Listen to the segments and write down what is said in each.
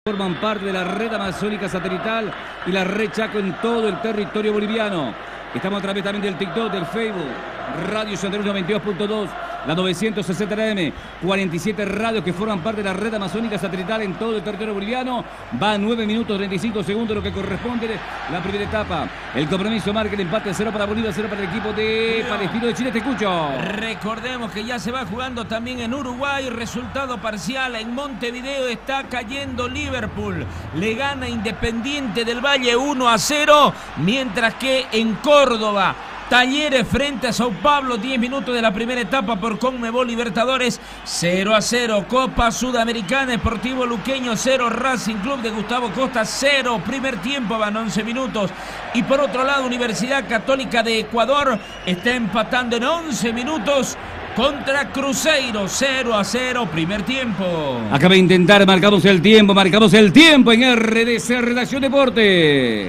Forman parte de la red amazónica satelital y la red Chaco en todo el territorio boliviano. Estamos a través también del TikTok, del Facebook, Radio Santa Cruz 92.2, la 960 AM, 47 radios que forman parte de la red amazónica satelital en todo el territorio boliviano. Va a 9 minutos 35 segundos lo que corresponde la primera etapa. El compromiso marca el empate 0 para Bolivia, 0 para el equipo de Palestino de Chile. Te escucho. Recordemos que ya se va jugando también en Uruguay. Resultado parcial en Montevideo. Está cayendo Liverpool. Le gana Independiente del Valle 1-0. Mientras que en Córdoba, Talleres frente a Sao Paulo, 10 minutos de la primera etapa por Conmebol Libertadores, 0-0. Copa Sudamericana, Sportivo Luqueño 0, Racing Club de Gustavo Costa 0. Primer tiempo, van 11 minutos. Y por otro lado, Universidad Católica de Ecuador está empatando en 11 minutos contra Cruzeiro, 0-0, primer tiempo. Acaba de intentar, marcamos el tiempo en RDC Redacción Deporte.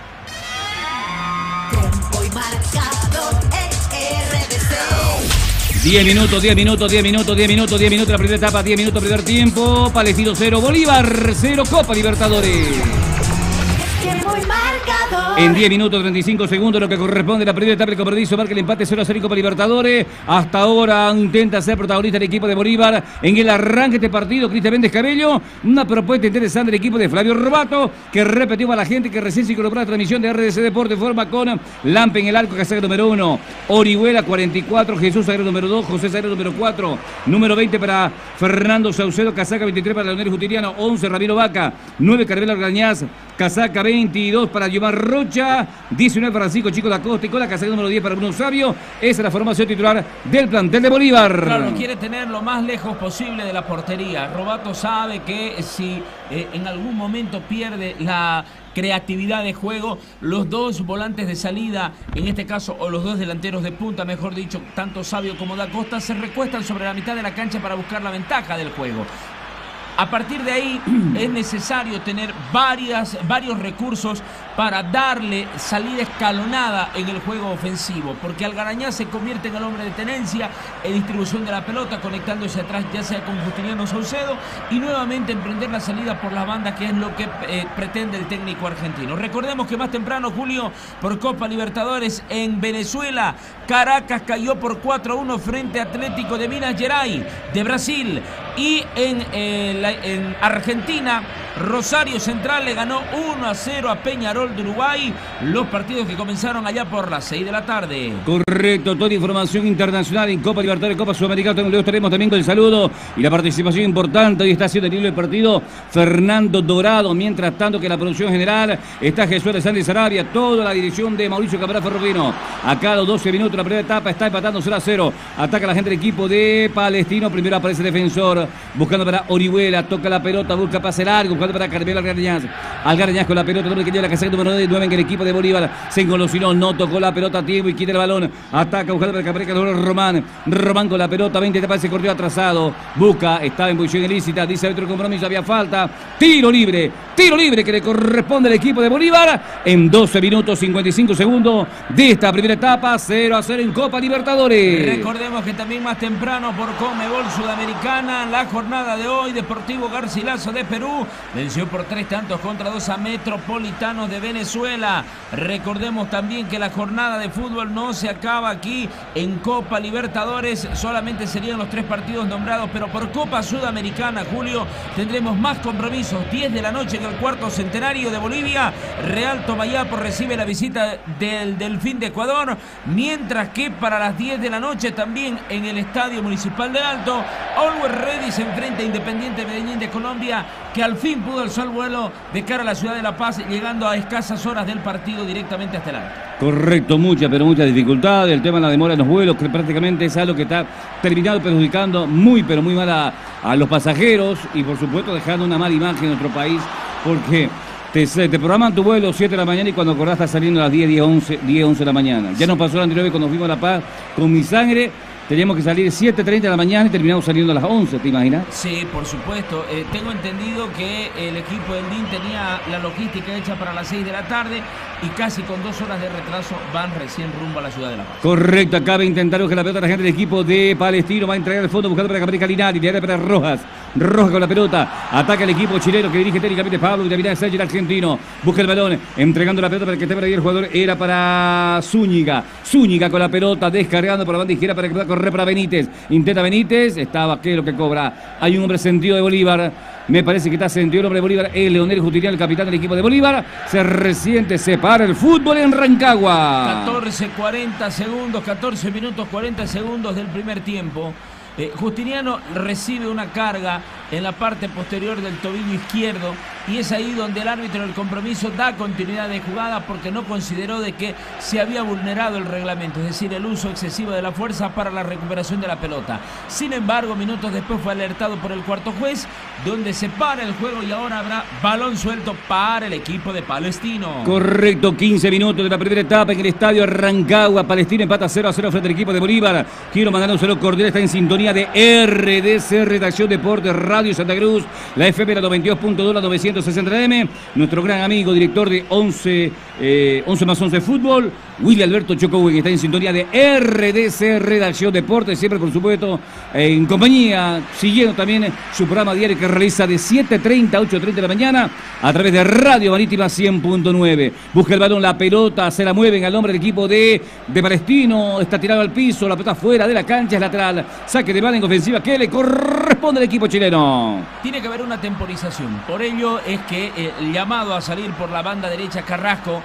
10 minutos, la primera etapa, 10 minutos, primer tiempo. Palestino 0, Bolívar 0, Copa Libertadores. En 10 minutos 35 segundos lo que corresponde a la primera etapa, el compromiso marca el empate 0-0 en Copa Libertadores. Hasta ahora intenta ser protagonista el equipo de Bolívar en el arranque de este partido. Cristian Méndez Cabello, una propuesta interesante del equipo de Flavio Robato, que repetió a la gente que recién se incorporó a la transmisión de RDC Deporte, forma con Lampe en el arco, casaca número 1, Orihuela 44, Jesús Aguero número 2, José Aguero número 4, número 20 para Fernando Saucedo, casaca 23 para Leonel Jutiriano, 11 Ramiro Vaca, 9 Carmelo Argañaz, casaca 22 para Giovanni Rocha, 19 Francisco Chico da Costa y con la casaca número 10 para Bruno Sabio. Esa es la formación titular del plantel de Bolívar. Claro, quiere tener lo más lejos posible de la portería. Robato sabe que si en algún momento pierde la creatividad de juego, los dos volantes de salida, en este caso, o los dos delanteros de punta, mejor dicho, tanto Sabio como da Costa, se recuestan sobre la mitad de la cancha para buscar la ventaja del juego. A partir de ahí es necesario tener varios recursos para darle salida escalonada en el juego ofensivo, porque Algarañaz se convierte en el hombre de tenencia en distribución de la pelota, conectándose atrás ya sea con Justiniano Saucedo y nuevamente emprender la salida por las bandas, que es lo que pretende el técnico argentino. Recordemos que más temprano, Julio, por Copa Libertadores en Venezuela, Caracas cayó por 4-1 frente a Atlético de Minas Gerais de Brasil, y en Argentina, Rosario Central le ganó 1-0 a Peñarol de Uruguay. Los partidos que comenzaron allá por las 6 de la tarde. Correcto, toda información internacional en Copa Libertadores, Copa Sudamericana. Luego estaremos también con el saludo y la participación importante. Hoy está haciendo el hilo del partido Fernando Dorado. Mientras tanto que la producción general está Jesús Alexander Sarabia, toda la dirección de Mauricio Cabral Ferrofino. Acá a los 12 minutos la primera etapa está empatando 0-0. Ataca la gente del equipo de Palestino. Primero aparece Defensor, buscando para Orihuela, toca la pelota, busca pase largo, buscando para Carmelo Algarañaz. Algarañaz con la pelota, donde quería la caseta número 9 en el equipo de Bolívar. Se engolosinó, no tocó la pelota a tiempo y quita el balón. Ataca, buscando para Capreca, Román. Román con la pelota, 20 etapas, se corrió atrasado. Busca, estaba en posición ilícita, dice otro compromiso, había falta. Tiro libre que le corresponde al equipo de Bolívar en 12 minutos 55 segundos de esta primera etapa, 0-0 en Copa Libertadores. Recordemos que también más temprano por Conmebol Sudamericana, la jornada de hoy, Deportivo Garcilaso de Perú venció por 3-2 a Metropolitanos de Venezuela. Recordemos también que la jornada de fútbol no se acaba aquí en Copa Libertadores, solamente serían los 3 partidos nombrados, pero por Copa Sudamericana, Julio, tendremos más compromisos. 10 de la noche en el cuarto centenario de Bolivia, Real Tomayapo recibe la visita del Delfín de Ecuador, mientras que para las 10 de la noche también en el Estadio Municipal de Alto, Always Ready se enfrenta a Independiente Medellín de Colombia, que al fin pudo alzar vuelo de cara a la ciudad de La Paz, llegando a escasas horas del partido directamente hasta el Alto. Correcto, mucha dificultad. El tema de la demora en los vuelos, que prácticamente es algo que está terminado perjudicando muy mal a los pasajeros y por supuesto dejando una mala imagen en nuestro país, porque te programan tu vuelo 7 de la mañana y cuando acordás estás saliendo a las 10, 11 de la mañana. Ya nos pasó la anterior vez cuando fuimos a La Paz con Mi Sangre. Teníamos que salir 7:30 de la mañana y terminamos saliendo a las 11, ¿te imaginas? Sí, por supuesto. Tengo entendido que el equipo del DIN tenía la logística hecha para las 6 de la tarde y casi con 2 horas de retraso van recién rumbo a la ciudad de La Paz. Correcto, acaba de intentar que la pelota la gente del equipo de Palestino va a entregar el fondo buscando para Caprica Linares, para Rojas. Roja con la pelota. Ataca el equipo chileno que dirige técnicamente Pablo Vitamina Sánchez, el argentino. Busca el balón, entregando la pelota para que esté por ahí el jugador. Era para Zúñiga. Zúñiga con la pelota, descargando por la banda izquierda para que pueda correr para Benítez. Intenta Benítez, está Vaquero que cobra. Hay un hombre sentido de Bolívar. Me parece que está sentido el hombre de Bolívar, el Leonel Justiniano, el capitán del equipo de Bolívar. Se resiente, se para el fútbol en Rancagua. 14 minutos 40 segundos del primer tiempo. Justiniano recibe una carga en la parte posterior del tobillo izquierdo y es ahí donde el árbitro del compromiso da continuidad de jugada porque no consideró de que se había vulnerado el reglamento, es decir, el uso excesivo de la fuerza para la recuperación de la pelota. Sin embargo, minutos después fue alertado por el cuarto juez, donde se para el juego y ahora habrá balón suelto para el equipo de Palestino. Correcto, 15 minutos de la primera etapa en el estadio Rancagua. Palestino empata 0-0 frente al equipo de Bolívar. Quiero mandar un saludo cordial, está en sintonía de RDC, Redacción Deportes, Radio Santa Cruz, la FM, la 92.2, la 960M. Nuestro gran amigo, director de 11 más 11 Fútbol, Willy Alberto Chocowen, está en sintonía de RDC, Redacción Deportes, siempre por supuesto en compañía, siguiendo también su programa diario que realiza de 7:30 a 8:30 de la mañana a través de Radio Marítima 100.9. Busca el balón, la pelota, se la mueven al hombre del equipo de Palestino, está tirado al piso, la pelota fuera de la cancha, es lateral, saque de bala en ofensiva que le corresponde al equipo chileno. Tiene que haber una temporización, por ello es que el llamado a salir por la banda derecha Carrasco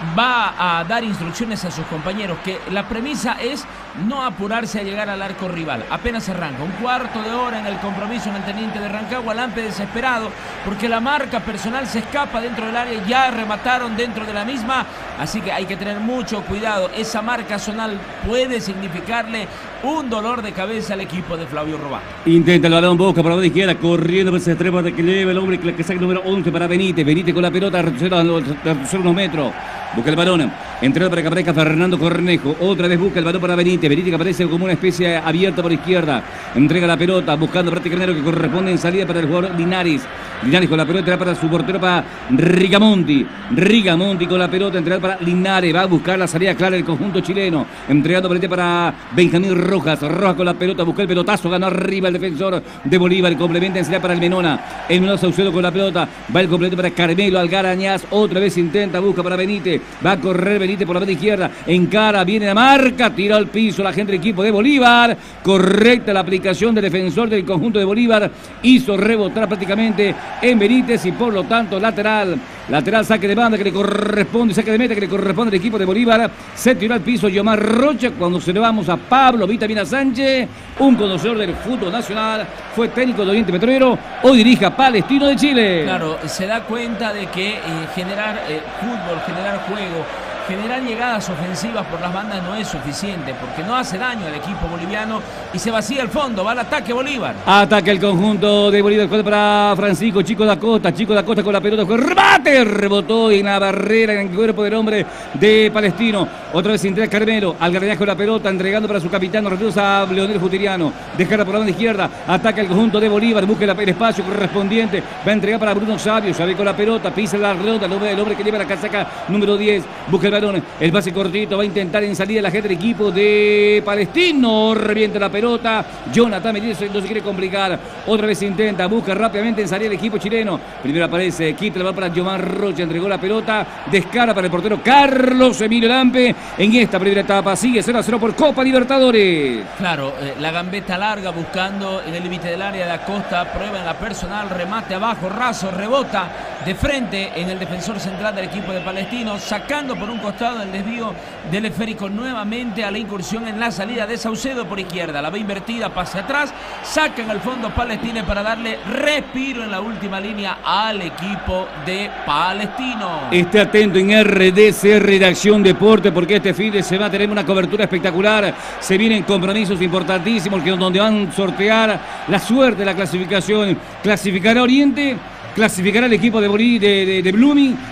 va a dar instrucciones a sus compañeros, que la premisa es no apurarse a llegar al arco rival. Apenas arranca, un cuarto de hora en el compromiso en el Teniente de Rancagua, Lampe desesperado porque la marca personal se escapa dentro del área, ya remataron dentro de la misma, así que hay que tener mucho cuidado. Esa marca zonal puede significarle un dolor de cabeza al equipo de Flavio Robato. Intenta el balón, busca por la banda izquierda, corriendo por ese extremo de que le lleva el hombre que saca el número 11 para Benítez. Benítez con la pelota, retrocede unos metros. Busca el balón, entrada para que aparezca Fernando Cornejo. Otra vez busca el balón para Benítez. Benítez que aparece como una especie abierta por izquierda. Entrega la pelota, buscando prácticamente lo que corresponde en salida para el jugador Linares. Linares con la pelota, entra para su portero, para Rigamonti. Rigamonti con la pelota, entrega para Linares. Va a buscar la salida clara del conjunto chileno. Entregando para Benjamín Rojas. Rojas con la pelota, busca el pelotazo, ganó arriba el defensor de Bolívar. Complementa en salida para el Menona. El Menona Saucedo con la pelota. Va el complemento para Carmelo Algarañaz. Otra vez intenta, busca para Benítez. Va a correr Benítez por la banda izquierda. Encara, viene la marca, tira al piso la gente del equipo de Bolívar. Correcta la aplicación del defensor del conjunto de Bolívar. Hizo rebotar prácticamente en Benítez y por lo tanto lateral. Lateral, saque de banda que le corresponde, saque de meta que le corresponde al equipo de Bolívar. Se tiró al piso Yomar Rocha. Cuando se le vamos a Pablo Vitamina Sánchez, un conocedor del fútbol nacional, fue técnico de Oriente Petrolero, hoy dirige a Palestino de Chile. Claro, se da cuenta de que generar fútbol, generar juego, generar llegadas ofensivas por las bandas no es suficiente, porque no hace daño al equipo boliviano y se vacía el fondo. Va al ataque Bolívar. Ataca el conjunto de Bolívar para Francisco Chico da Costa. Chico da Costa con la pelota, con remate, rebotó en la barrera, en el cuerpo del hombre de Palestino. Otra vez entrega Carmelo, Algarañaz con la pelota, entregando para su capitán, retusa a Leonel Justiniano. Descarga por la banda izquierda, ataca el conjunto de Bolívar, busca el espacio correspondiente, va a entregar para Bruno Sabio, sabe con la pelota, pisa la redonda, el hombre que lleva la casaca número 10, busca el balón, el pase cortito, va a intentar en salida la gente del equipo de Palestino, revienta la pelota, Jonathan Medina no se quiere complicar, otra vez intenta, busca rápidamente en salida el equipo chileno, primero aparece, quita el balón para Yomar Rocha, entregó la pelota, descarga para el portero Carlos Emilio Lampe, en esta primera etapa sigue 0-0 por Copa Libertadores. Claro, la gambeta larga buscando en el límite del área de Acosta, prueba en la personal, remate abajo, raso, rebota de frente en el defensor central del equipo de Palestino, sacando por un costado el desvío del esférico nuevamente a la incursión en la salida de Saucedo por izquierda, la va invertida, pase atrás, saca en el fondo Palestino para darle respiro en la última línea al equipo de Palestino. Esté atento en RDC Redacción Deporte, porque este fin de semana tenemos una cobertura espectacular, se vienen compromisos importantísimos donde van a sortear la suerte de la clasificación, clasificará Oriente, clasificará el equipo de Blooming,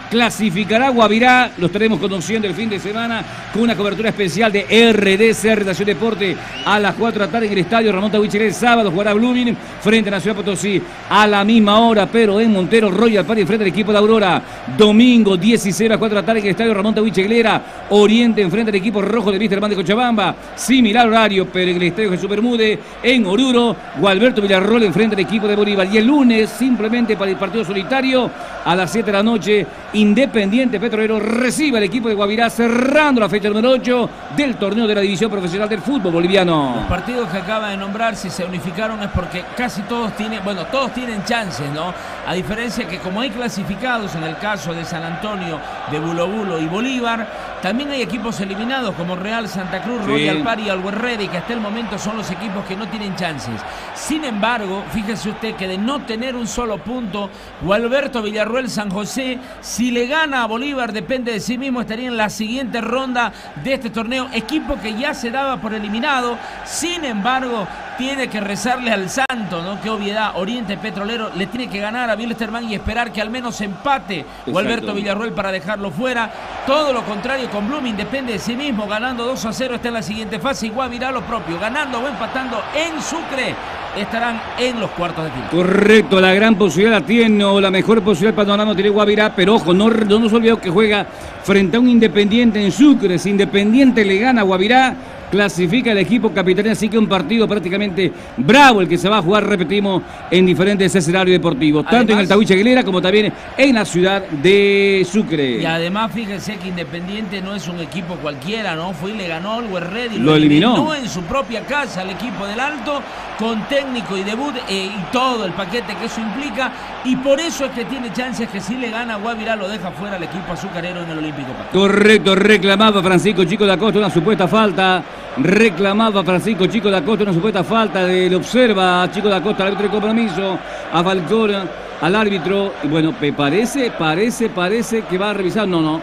clasificará Guavirá. Lo estaremos conociendo el fin de semana con una cobertura especial de RDC, Redacción Deporte, a las 4 de la tarde en el estadio Ramón Tahuichiré. El sábado jugará Blooming frente a Nacional Potosí a la misma hora, pero en Montero, Royal Party frente al equipo de Aurora. Domingo 16 a las 4 de la tarde en el estadio Ramón Tahuichiré. Oriente enfrente al equipo rojo de Vísterman de Cochabamba. Similar horario, pero en el estadio Jesús Bermúdez en Oruro. Gualberto Villarroel enfrente al equipo de Bolívar. Y el lunes, simplemente para el partido solitario, a las 7 de la noche, Independiente Petrolero recibe al equipo de Guavirá, cerrando la fecha número 8 del torneo de la división profesional del fútbol boliviano. Los partidos que acaba de nombrar, si se unificaron, es porque casi todos tienen, bueno, todos tienen chances, ¿no? A diferencia que como hay clasificados en el caso de San Antonio, de Bulo Bulo y Bolívar, también hay equipos eliminados como Real Santa Cruz, sí, Royal Party y Always Ready, que hasta el momento son los equipos que no tienen chances. Sin embargo, fíjese usted que de no tener un solo punto, Gualberto Villarroel San José, si le gana a Bolívar, depende de sí mismo, estaría en la siguiente ronda de este torneo. Equipo que ya se daba por eliminado, sin embargo, tiene que rezarle al santo, ¿no? Qué obviedad. Oriente Petrolero le tiene que ganar a Wilstermann y esperar que al menos empate Gualberto Villarroel para dejarlo fuera. Todo lo contrario con Blooming, depende de sí mismo, ganando 2-0 está en la siguiente fase. Y Guavirá lo propio, ganando o empatando en Sucre, estarán en los cuartos de final. Correcto, la gran posibilidad la tiene, o la mejor posibilidad del panorama tiene Guavirá, pero ojo, no nos olvidemos que juega frente a un Independiente en Sucre. Si Independiente le gana a Guavirá, clasifica el equipo capitalino, así que un partido prácticamente bravo el que se va a jugar, repetimos, en diferentes escenarios deportivos, además, tanto en el Tahuichiré como también en la ciudad de Sucre. Y además fíjense que Independiente no es un equipo cualquiera, ¿no? Fue y le ganó al Always Ready, lo eliminó en su propia casa al equipo del Alto, con técnico y debut y todo el paquete que eso implica, y por eso es que tiene chances que si le gana a Guavirá lo deja fuera el equipo azucarero en el Olímpico Parque. Correcto, reclamaba Francisco Chico da Costa una supuesta falta. Reclamaba Francisco Chico da Costa una supuesta falta, lo observa Chico da Costa, el árbitro de compromiso, a Falcón, al árbitro, y bueno, parece que va a revisar, no.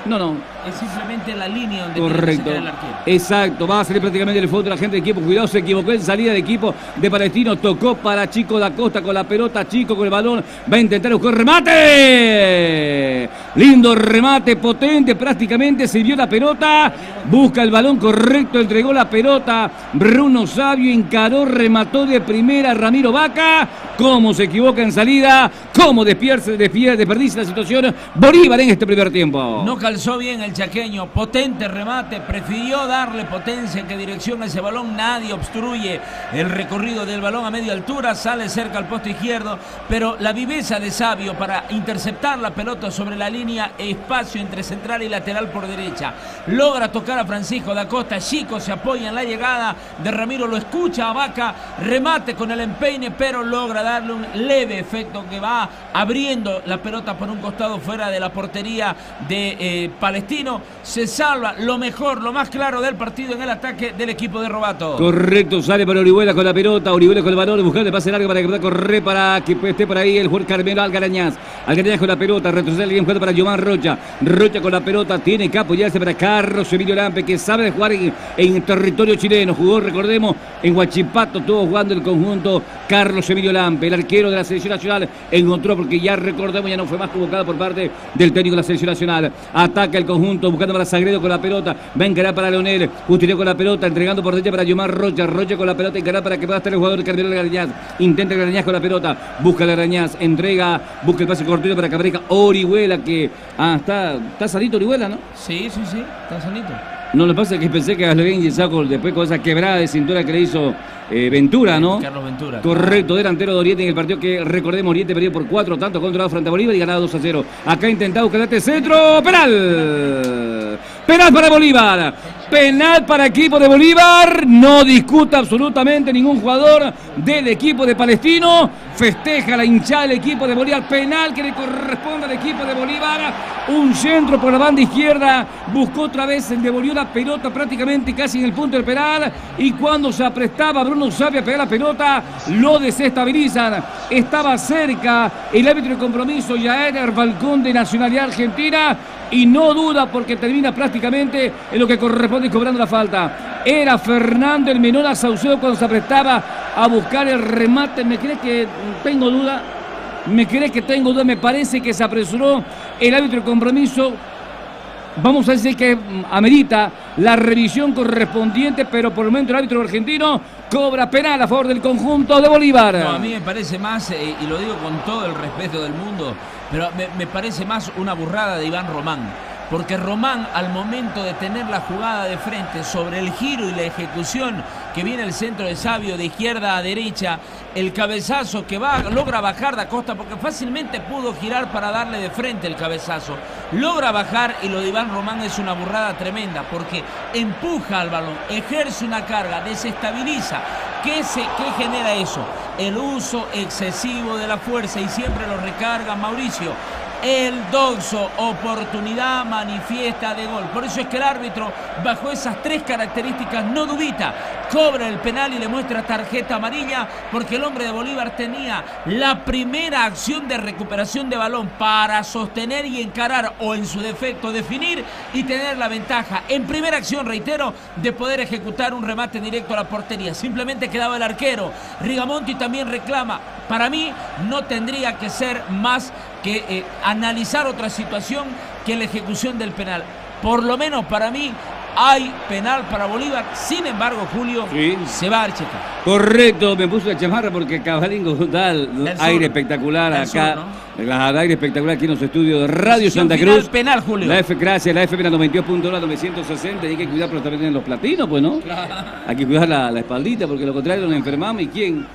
Es simplemente la línea donde correcto, tiene que el arquero. Exacto, va a salir prácticamente el fondo de la gente de equipo. Cuidado, se equivocó en salida de equipo de Palestino. Tocó para Chico da Costa con la pelota. Chico con el balón. Va a intentar buscar remate. Lindo remate, potente. Prácticamente se vio la pelota. Busca el balón correcto. Entregó la pelota. Bruno Sabio encaró, remató de primera Ramiro Vaca. Cómo se equivoca en salida. Cómo desperdicia la situación Bolívar en este primer tiempo. No calzó bien el chaqueño, potente remate, prefirió darle potencia en qué dirección a ese balón, nadie obstruye el recorrido del balón a media altura, sale cerca al poste izquierdo, pero la viveza de Sabio para interceptar la pelota sobre la línea, espacio entre central y lateral por derecha, logra tocar a Francisco da Costa, Chico se apoya en la llegada de Ramiro, lo escucha a Vaca, remate con el empeine, pero logra darle un leve efecto que va abriendo la pelota por un costado fuera de la portería de Palestino. Se salva lo mejor, lo más claro del partido en el ataque del equipo de Robato. Correcto, sale para Orihuela con la pelota, Orihuela con el balón, buscando el pase largo para que pueda correr, para que esté por ahí el jugador Carmelo Algarañaz con la pelota, retrocede alguien jugando para Giovanni Rocha con la pelota, tiene que apoyarse para Carlos Emilio Lampe, que sabe jugar en territorio chileno, jugó, recordemos, en Huachipato, estuvo jugando el conjunto Carlos Emilio Lampe, el arquero de la selección nacional, encontró, porque ya recordemos, ya no fue más convocado por parte del técnico de la selección nacional, ataca el conjunto buscando para Sagredo con la pelota, va a encarar para Leonel, Justiniano con la pelota, entregando por derecha para Yomar Rocha con la pelota, encarar para que pueda estar el jugador Carmelo Algarañaz, intenta Algarañaz con la pelota, busca Algarañaz, entrega, busca el pase cortito para Cabrica, Orihuela que está sanito Orihuela, ¿no? Sí, está sanito. No, lo que pasa es que pensé que Gasleguín y Saco después con esa quebrada de cintura que le hizo Ventura, ¿no? Carlos Ventura. Correcto, delantero de Oriente en el partido que recordemos, Oriente perdió por 4 tantos controlado frente a Bolívar y ganado 2-0. Acá intentado buscar este centro, penal para Bolívar. Penal para equipo de Bolívar, no discuta absolutamente ningún jugador del equipo de Palestino, festeja la hinchada del equipo de Bolívar, penal que le corresponde al equipo de Bolívar, un centro por la banda izquierda, buscó otra vez, le devolvió la pelota prácticamente casi en el punto del penal, y cuando se aprestaba Bruno Sabio a pegar la pelota, lo desestabilizan, estaba cerca el árbitro de compromiso, Yaer Falcón de nacionalidad argentina, y no duda porque termina prácticamente en lo que corresponde cobrando la falta. Era Fernando el Menor a Saucedo cuando se apretaba a buscar el remate. ¿Me crees que tengo duda? ¿Me crees que tengo dudas? Me parece que se apresuró el árbitro de compromiso. Vamos a decir que amerita la revisión correspondiente, pero por el momento el árbitro argentino cobra penal a favor del conjunto de Bolívar. No, a mí me parece más, y lo digo con todo el respeto del mundo, pero me parece más una burrada de Iván Román. Porque Román, al momento de tener la jugada de frente sobre el giro y la ejecución que viene el centro de Sabio de izquierda a derecha, el cabezazo que logra bajar Da Costa, porque fácilmente pudo girar para darle de frente el cabezazo, logra bajar, y lo de Iván Román es una burrada tremenda, porque empuja al balón, ejerce una carga, desestabiliza. ¿Qué genera eso? El uso excesivo de la fuerza, y siempre lo recarga Mauricio. El doxo, oportunidad manifiesta de gol. Por eso es que el árbitro, bajo esas tres características, no dubita. Cobra el penal y le muestra tarjeta amarilla, porque el hombre de Bolívar tenía la primera acción de recuperación de balón para sostener y encarar, o en su defecto definir y tener la ventaja. En primera acción, reitero, de poder ejecutar un remate directo a la portería. Simplemente quedaba el arquero. Rigamonti también reclama. Para mí no tendría que ser más que analizar otra situación que la ejecución del penal. Por lo menos para mí hay penal para Bolívar. Sin embargo, Julio, sí, se va a checar. Correcto, me puso la chamarra porque Cabalingo da aire espectacular acá. Sur, ¿no? Aire espectacular aquí en los estudios de Radio Santa Cruz. Penal, Julio. Gracias, la FM 92.1 960. Hay que cuidar, pero también en los platinos, pues, ¿no? Claro. Hay que cuidar la espaldita, porque lo contrario nos enfermamos. ¿Y quién?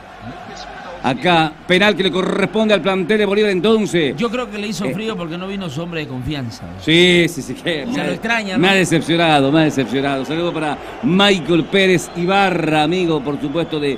Acá, penal que le corresponde al plantel de Bolívar entonces. Yo creo que le hizo frío porque no vino su hombre de confianza. Sí. Que se lo extraña, ¿no? Me ha decepcionado. Saludos para Michael Pérez Ibarra, amigo, por supuesto, de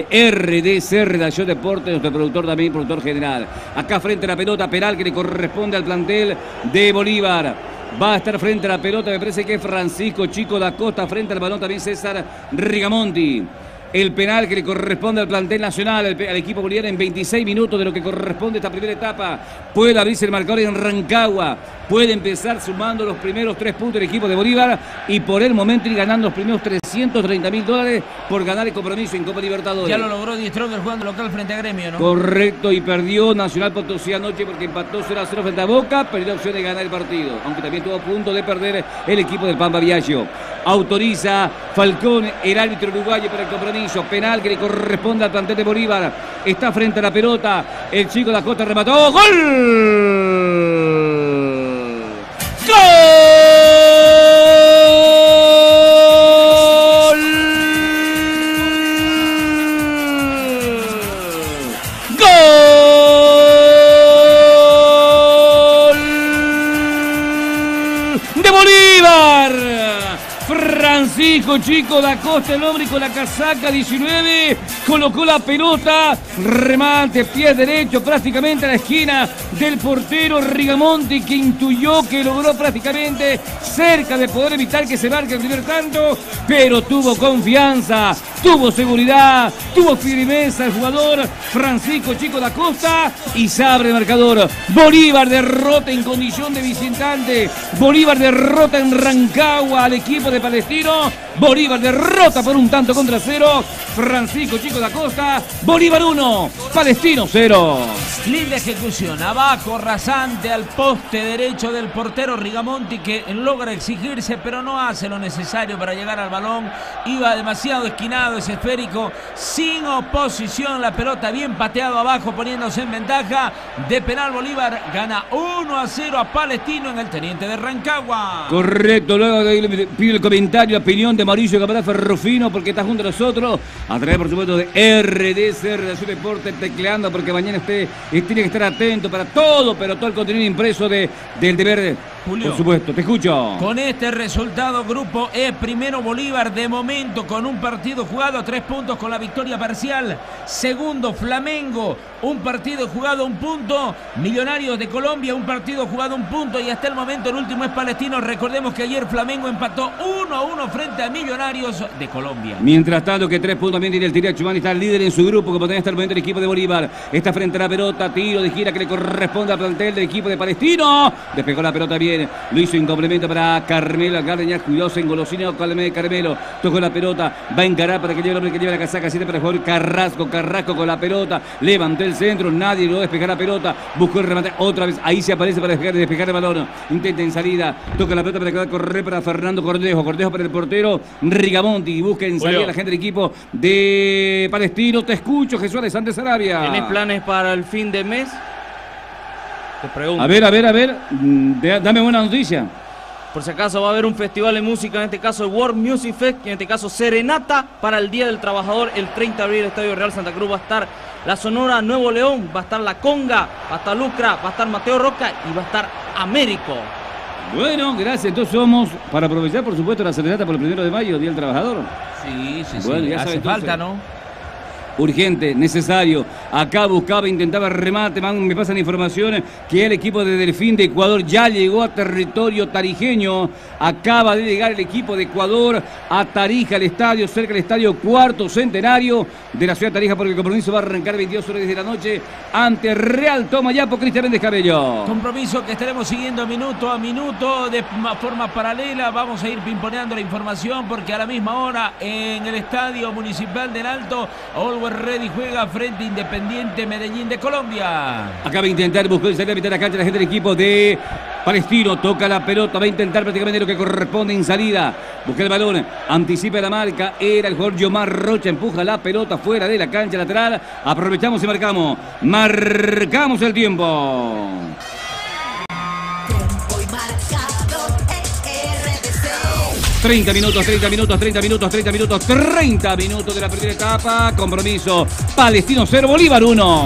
RDC, Redacción Deporte, nuestro productor también, productor general. Acá frente a la pelota, penal que le corresponde al plantel de Bolívar. Va a estar frente a la pelota, me parece que es Francisco Chico da Costa, frente al balón también César Rigamonti. El penal que le corresponde al plantel nacional, al equipo boliviano, en 26 minutos de lo que corresponde a esta primera etapa. Puede abrirse el marcador en Rancagua. Puede empezar sumando los primeros 3 puntos del equipo de Bolívar y por el momento ir ganando los primeros $330.000 por ganar el compromiso en Copa Libertadores. Ya lo logró Die Stronger jugando local frente a Gremio, ¿no? Correcto, y perdió Nacional Potosí anoche porque empató 0-0 frente a Boca, perdió la opción de ganar el partido, aunque también tuvo a punto de perder el equipo del Pampa Viaggio. Autoriza Falcón, el árbitro uruguayo, para el compromiso. Penal que le corresponde al plantel de Bolívar. Está frente a la pelota. El chico de la Costa remató. ¡Gol! ¡Gol! ¡Gol! ¡De Bolívar! Francisco Chico da Costa, el hombre con la casaca 19, colocó la pelota, remate, pie derecho, prácticamente a la esquina del portero Rigamonti, que intuyó que logró prácticamente cerca de poder evitar que se marque el primer tanto, pero tuvo confianza, tuvo seguridad, tuvo firmeza el jugador Francisco Chico da Costa y se abre el marcador. Bolívar derrota en condición de visitante, Bolívar derrota en Rancagua al equipo de Palestino. Bolívar derrota por 1-0. Francisco Chico da Costa. Bolívar 1, Palestino 0. Linda ejecución. Abajo, rasante al poste derecho del portero Rigamonti, que logra exigirse, pero no hace lo necesario para llegar al balón. Iba demasiado esquinado ese esférico. Sin oposición, la pelota bien pateado abajo, poniéndose en ventaja. De penal, Bolívar gana 1-0 a Palestino en el Teniente de Rancagua. Correcto. Luego pido el comentario, opinión de Mauricio Camará Ferrufino, porque está junto a nosotros a través, por supuesto, de RDC, Redacción Deporte, tecleando, porque mañana tiene que estar atento para todo, pero todo el contenido impreso del Deber. Julio, por supuesto, te escucho. Con este resultado, Grupo E, primero Bolívar, de momento con un partido jugado a 3 puntos con la victoria parcial. Segundo, Flamengo, un partido jugado 1 punto. Millonarios de Colombia, un partido jugado 1 punto. Y hasta el momento el último es Palestino. Recordemos que ayer Flamengo empató 1-1 frente a Millonarios de Colombia. Mientras tanto que 3 puntos también tiene el Tiria Chumani, está líder en su grupo, como también está el momento del equipo de Bolívar. Está frente a la pelota, tiro de gira que le corresponde al plantel del equipo de Palestino. Despejó la pelota bien, lo hizo en complemento para Carmelo Gardeñas, cuidoso, engolosinado Carmelo. Tocó la pelota, va a encarar para que lleve el hombre que lleva la casaca 7 para el jugador Carrasco con la pelota, levantó el centro, nadie lo despejar la pelota, buscó el remate otra vez, ahí se aparece para despejar el balón, intenta en salida, toca la pelota para que va a correr para Fernando Cordejo para el portero Rigamonti, busca en salida la gente del equipo de Palestino. Te escucho, Jesús Alexander Sarabia. ¿Tienes planes para el fin de mes? Te pregunto. A ver, dame buena noticia. Por si acaso va a haber un festival de música, en este caso el World Music Fest, y en este caso Serenata para el Día del Trabajador. El 30 de abril el Estadio Real Santa Cruz va a estar la Sonora Nuevo León, va a estar La Conga, va a estar Lucra, va a estar Mateo Roca y va a estar Américo. Bueno, gracias. Entonces somos, para aprovechar por supuesto la serenata por el 1 de mayo, Día del Trabajador. Sí, bueno, sí, ya hace falta, ¿no? Urgente, necesario. Acá buscaba, intentaba remate. Me pasan informaciones que el equipo de Delfín de Ecuador ya llegó a territorio tarijeño. Acaba de llegar el equipo de Ecuador a Tarija, el estadio, cerca del estadio Cuarto Centenario de la ciudad de Tarija, porque el compromiso va a arrancar 22 horas de la noche ante Real Tomayapo. Cristian Méndez Cabello. Compromiso que estaremos siguiendo minuto a minuto de forma paralela. Vamos a ir pimponeando la información porque a la misma hora en el Estadio Municipal del Alto, Always Ready juega frente a Independiente Medellín de Colombia. Acaba de intentar buscar salir a mitad de la cancha la gente del equipo de Palestino. Toca la pelota, va a intentar prácticamente lo que corresponde en salida. Busca el balón, anticipa la marca. Era el jugador Yomar Rocha, empuja la pelota fuera de la cancha lateral. Aprovechamos y marcamos. Marcamos el tiempo. 30 minutos de la primera etapa. Compromiso. Palestino 0, Bolívar 1.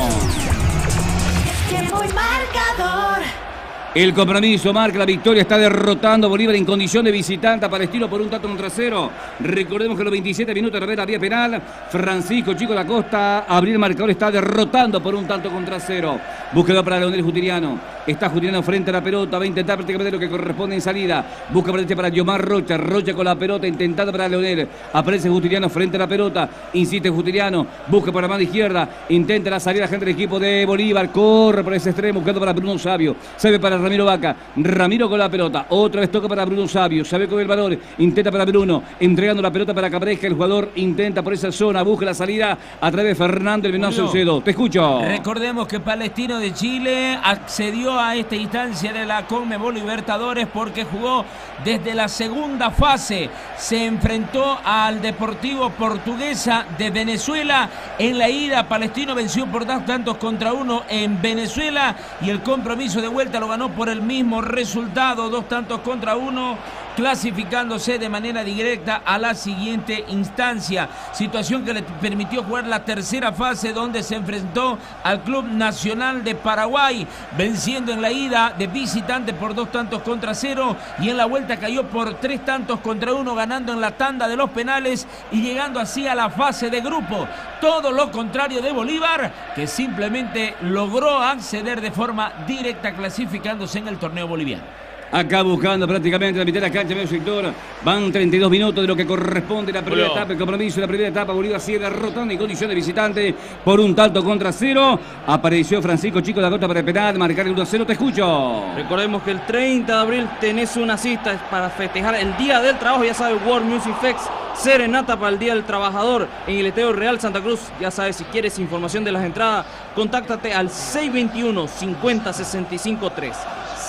El compromiso marca la victoria, está derrotando Bolívar en condición de visitante a Palestino por un tanto contra 0. Recordemos que a los 27 minutos de la vía penal, Francisco Chico da Costa abrió el marcador, está derrotando por un tanto contra 0. Búsqueda para Leonel Jutiriano, está Jutiriano frente a la pelota, va a intentar prácticamente lo que corresponde en salida. Busca para Yomar Rocha, Rocha con la pelota, intentando para Leonel. Aparece Jutiriano frente a la pelota, insiste Jutiriano, busca por la mano izquierda, intenta la salida gente del equipo de Bolívar, corre por ese extremo, buscando para Bruno Sabio, sabe para Ramiro Vaca, Ramiro con la pelota, otra vez toca para Bruno Sabio, sabe con el valor, intenta para Bruno, entregando la pelota para que aparezca el jugador, intenta por esa zona, busca la salida a través de Fernando el Venado Saucedo. Te escucho. Recordemos que Palestino de Chile accedió a esta instancia de la Conmebol Libertadores porque jugó desde la segunda fase, se enfrentó al Deportivo Portuguesa de Venezuela en la ida. Palestino venció por 2 tantos contra 1 en Venezuela y el compromiso de vuelta lo ganó por el mismo resultado, 2 tantos contra 1, clasificándose de manera directa a la siguiente instancia, situación que le permitió jugar la tercera fase donde se enfrentó al Club Nacional de Paraguay, venciendo en la ida de visitante por 2 tantos contra 0 y en la vuelta cayó por 3 tantos contra 1, ganando en la tanda de los penales y llegando así a la fase de grupo. Todo lo contrario de Bolívar, que simplemente logró acceder de forma directa clasificándose en el torneo boliviano. Acá buscando prácticamente la mitad de la cancha, medio sector. Van 32 minutos de lo que corresponde a la primera etapa. El compromiso de la primera etapa. Bolívar sigue derrotando en condición de visitante por un tanto contra 0. Apareció Francisco Chico da Costa para el penal, marcar el 1-0. Te escucho. Recordemos que el 30 de abril tenés una cita para festejar el Día del Trabajo. Ya sabes, World Music Fest, Serenata para el Día del Trabajador en el Estadio Real Santa Cruz. Ya sabes, si quieres información de las entradas, contáctate al 621 50 65 3.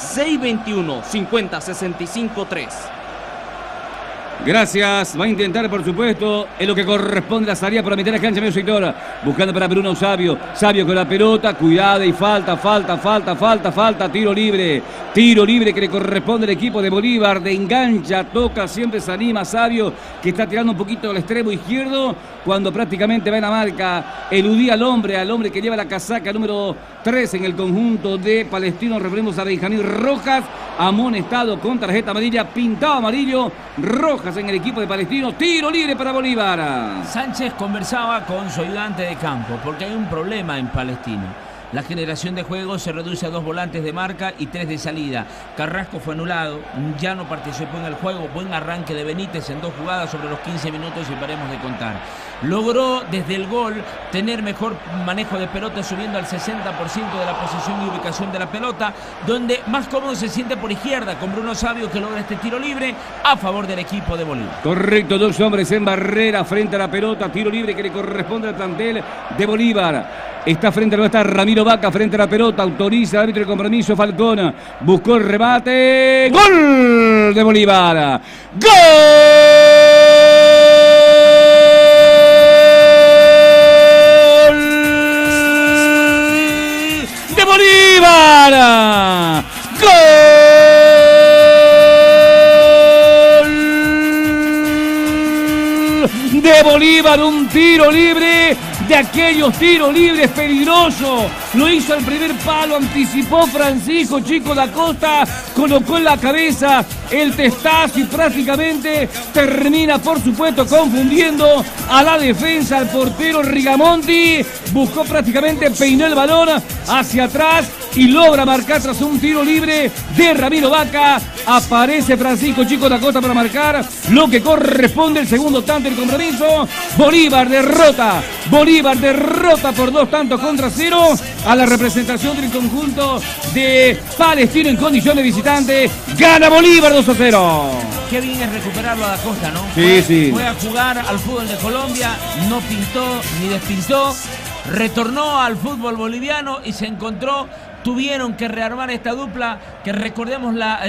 621 50 65 3. Gracias, va a intentar por supuesto en lo que corresponde la salida por la mitad de la cancha, medio sector, buscando para Bruno Sabio, Sabio con la pelota, cuidado y falta, tiro libre que le corresponde al equipo de Bolívar, de engancha, toca, siempre se anima Sabio, que está tirando un poquito al extremo izquierdo, cuando prácticamente va en la marca, eludía al hombre que lleva la casaca número 3 en el conjunto de Palestino, referimos a Benjamín Rojas, amonestado con tarjeta amarilla, pintado amarillo, Rojas en el equipo de Palestino, tiro libre para Bolívar. Sánchez conversaba con su ayudante de campo porque hay un problema en Palestino. La generación de juego se reduce a 2 volantes de marca y 3 de salida. Carrasco fue anulado, ya no participó en el juego. Buen arranque de Benítez en 2 jugadas sobre los 15 minutos y paremos de contar. Logró desde el gol tener mejor manejo de pelota, subiendo al 60% de la posición y ubicación de la pelota, donde más cómodo se siente por izquierda, con Bruno Sabio, que logra este tiro libre a favor del equipo de Bolívar. Correcto, 2 hombres en barrera frente a la pelota, tiro libre que le corresponde al plantel de Bolívar. Está frente a la pelota Ramiro Vaca, frente a la pelota, autoriza el árbitro de compromiso, Falcón, buscó el remate, ¡gol de Bolívar! ¡Gol de Bolívar! ¡Gol de Bolívar! Un tiro libre, de aquellos tiros libres peligrosos. Lo hizo al primer palo, anticipó Francisco Chico da Costa, colocó en la cabeza el testazo y prácticamente termina, por supuesto, confundiendo a la defensa, al portero Rigamonti. Buscó prácticamente, peinó el balón hacia atrás y logra marcar tras un tiro libre de Ramiro Vaca. Aparece Francisco Chico da Costa para marcar lo que corresponde el segundo tanto del compromiso. Bolívar derrota por 2 tantos contra 0 a la representación del conjunto de Palestino en condición de visitante. Gana Bolívar 2-0. Qué bien es recuperarlo a Da Costa, ¿no? Sí. Fue a jugar al fútbol de Colombia, no pintó ni despintó, retornó al fútbol boliviano y se encontró. Tuvieron que rearmar esta dupla, que recordemos la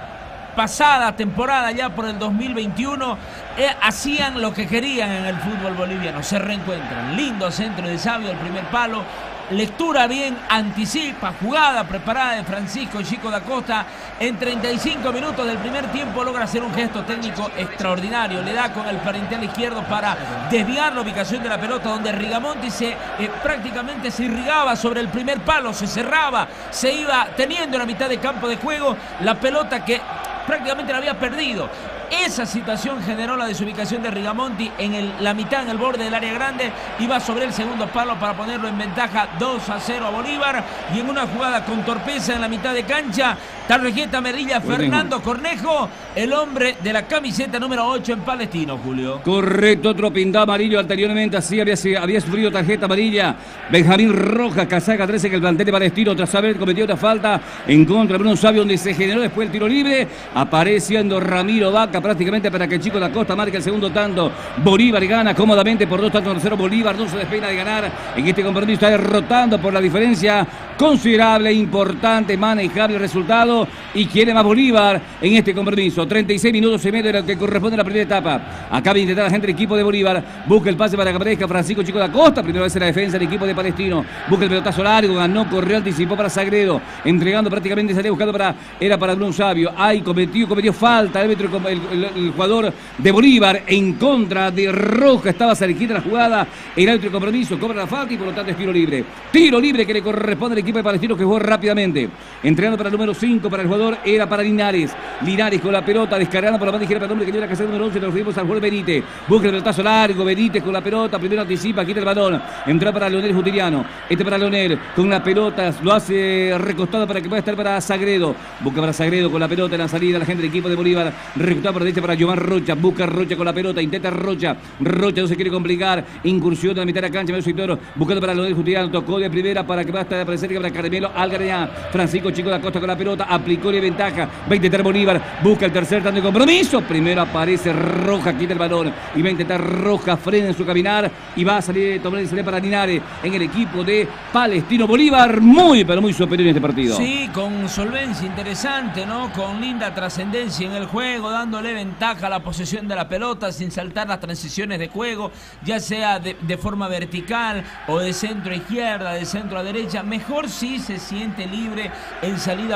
pasada temporada, ya por el 2021, hacían lo que querían en el fútbol boliviano. Se reencuentran. Lindo centro de Sabio, el primer palo. Lectura bien, anticipa, jugada preparada de Francisco Chico da Costa. En 35 minutos del primer tiempo logra hacer un gesto técnico extraordinario. Le da con el parental izquierdo para desviar la ubicación de la pelota, donde Rigamonti prácticamente se irrigaba sobre el primer palo, se cerraba, se iba teniendo en la mitad de campo de juego la pelota que prácticamente la había perdido. Esa situación generó la desubicación de Rigamonti en la mitad, en el borde del área grande, y va sobre el segundo palo para ponerlo en ventaja 2-0 a Bolívar. Y en una jugada con torpeza en la mitad de cancha, tarjeta amarilla Fernando Cornejo, el hombre de la camiseta número 8 en Palestino, Julio. Correcto, otro pintado amarillo anteriormente, así había sufrido tarjeta amarilla Benjamín Rojas, casaca 13, que el plantel de Palestino, tras haber cometido una falta en contra de Bruno Sabio, donde se generó después el tiro libre, apareciendo Ramiro Vaca prácticamente para que el Chico da Costa marque el segundo tanto. Bolívar gana cómodamente por 2 tantos a 0. Bolívar no se despega de ganar en este compromiso, está derrotando por la diferencia considerable, importante, manejable el resultado, y quiere más Bolívar en este compromiso. 36 minutos y medio de lo que corresponde a la primera etapa. Acaba de intentar la gente del equipo de Bolívar, busca el pase para que aparezca Francisco Chico da Costa, primero vez en la defensa del equipo de Palestino, busca el pelotazo largo, ganó, corrió, anticipó para Sagredo, entregando prácticamente, salía buscando para Bruno Sabio. Ahí cometió falta el jugador de Bolívar en contra de Roja, estaba cerquita la jugada, el árbitro de compromiso cobra la falta y por lo tanto es tiro libre que le corresponde al equipo de Palestino, que jugó rápidamente, entregando para el número 5 para el jugador, era para Linares con la pelota, descargando por la banda izquierda para el hombre que tiene que hacer el número 11, nos referimos al jugador Benítez, busca el pelotazo largo, Benítez con la pelota, primero anticipa, quita el balón, entra para Leonel Justiniano, para Leonel con la pelota, lo hace recostado para que pueda estar para Sagredo, busca para Sagredo con la pelota en la salida, la gente del equipo de Bolívar, recostado por derecha para Giovanni Rocha, busca Rocha con la pelota, intenta Rocha no se quiere complicar, incursión en la mitad de la cancha, medio sector, buscando para Leonel Justiniano, tocó de primera para que pueda estar aparecer para Carmelo Algarañá, Francisco Chico da Costa con la pelota, aplicó de ventaja, va a intentar Bolívar, busca el tercer tanto de compromiso, primero aparece Roja, quita el balón y va a intentar Roja, frena en su caminar y va a salir para Linares en el equipo de Palestino. Bolívar muy pero muy superior en este partido. Sí, con solvencia interesante, ¿no? Con linda trascendencia en el juego, dándole ventaja a la posesión de la pelota sin saltar las transiciones de juego, ya sea de forma vertical o de centro a izquierda, de centro a derecha. Mejor si se siente libre en salida por la izquierda.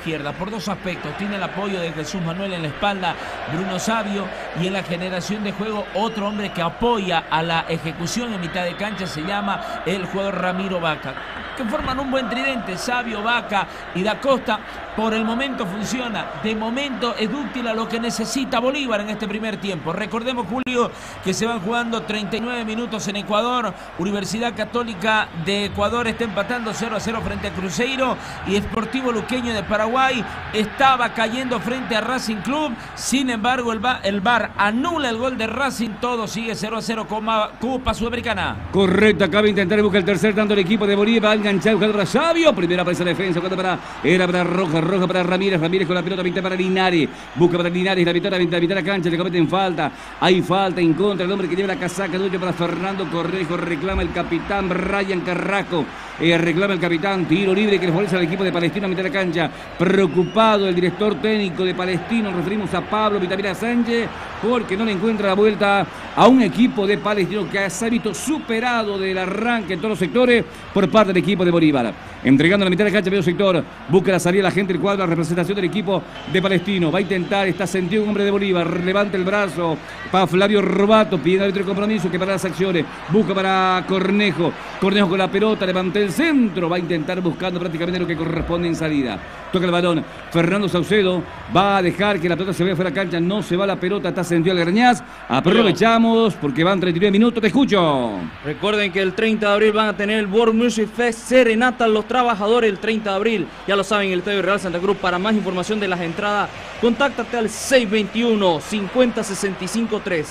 izquierda por dos aspectos. Tiene el apoyo de Jesús Manuel en la espalda, Bruno Sabio, y en la generación de juego otro hombre que apoya a la ejecución en mitad de cancha se llama el jugador Ramiro Vaca, que forman un buen tridente. Sabio, Vaca y Da Costa por el momento funciona. De momento es útil a lo que necesita Bolívar en este primer tiempo. Recordemos, Julio, que se van jugando 39 minutos en Ecuador. Universidad Católica de Ecuador está empatando 0-0 frente a Cruzeiro, y Sportivo Luqueño de Paraguay estaba cayendo frente a Racing Club. Sin embargo, el VAR anula el gol de Racing. Todo sigue 0-0 con Copa Sudamericana. Correcto, acaba de intentar buscar el tercer tanto el equipo de Bolívar. Enganchado, jugando para Sabio. Primera para esa defensa, jugando para Roja para Ramírez. Ramírez con la pelota, pinta para Linares. Busca para Linares, la mitad de la cancha. Le cometen falta. Hay falta en contra. El hombre que lleva la casaca dueño para Fernando Cornejo. Reclama el capitán Brian Carrasco. Reclama el capitán. Tiro libre que le favorece al equipo de Palestino a mitad de la cancha. Preocupado el director técnico de Palestino. Nos referimos a Pablo Vitamina Sánchez, porque no le encuentra la vuelta a un equipo de Palestino que se ha visto superado del arranque en todos los sectores por parte del equipo de Bolívar. Entregando la mitad de la cancha, medio sector. Busca la salida la gente del cuadro, la representación del equipo de Palestino. Va a intentar, está sentido un hombre de Bolívar. Levanta el brazo para Flavio Robato, pidiendo al otro compromiso que para las acciones. Busca para Cornejo. Cornejo con la pelota, levanta el centro. Va a intentar buscando prácticamente lo que corresponde en salida. Toca el balón. Fernando Saucedo va a dejar que la pelota se vaya fuera de la cancha. No se va la pelota, está sentido al Grañaz. Aprovechamos porque van 39 minutos. Te escucho. Recuerden que el 30 de abril van a tener el World Music Fest Serenata a los trabajadores el 30 de abril. Ya lo saben, el Estadio Real Santa Cruz. Para más información de las entradas, contáctate al 621-50-65-3.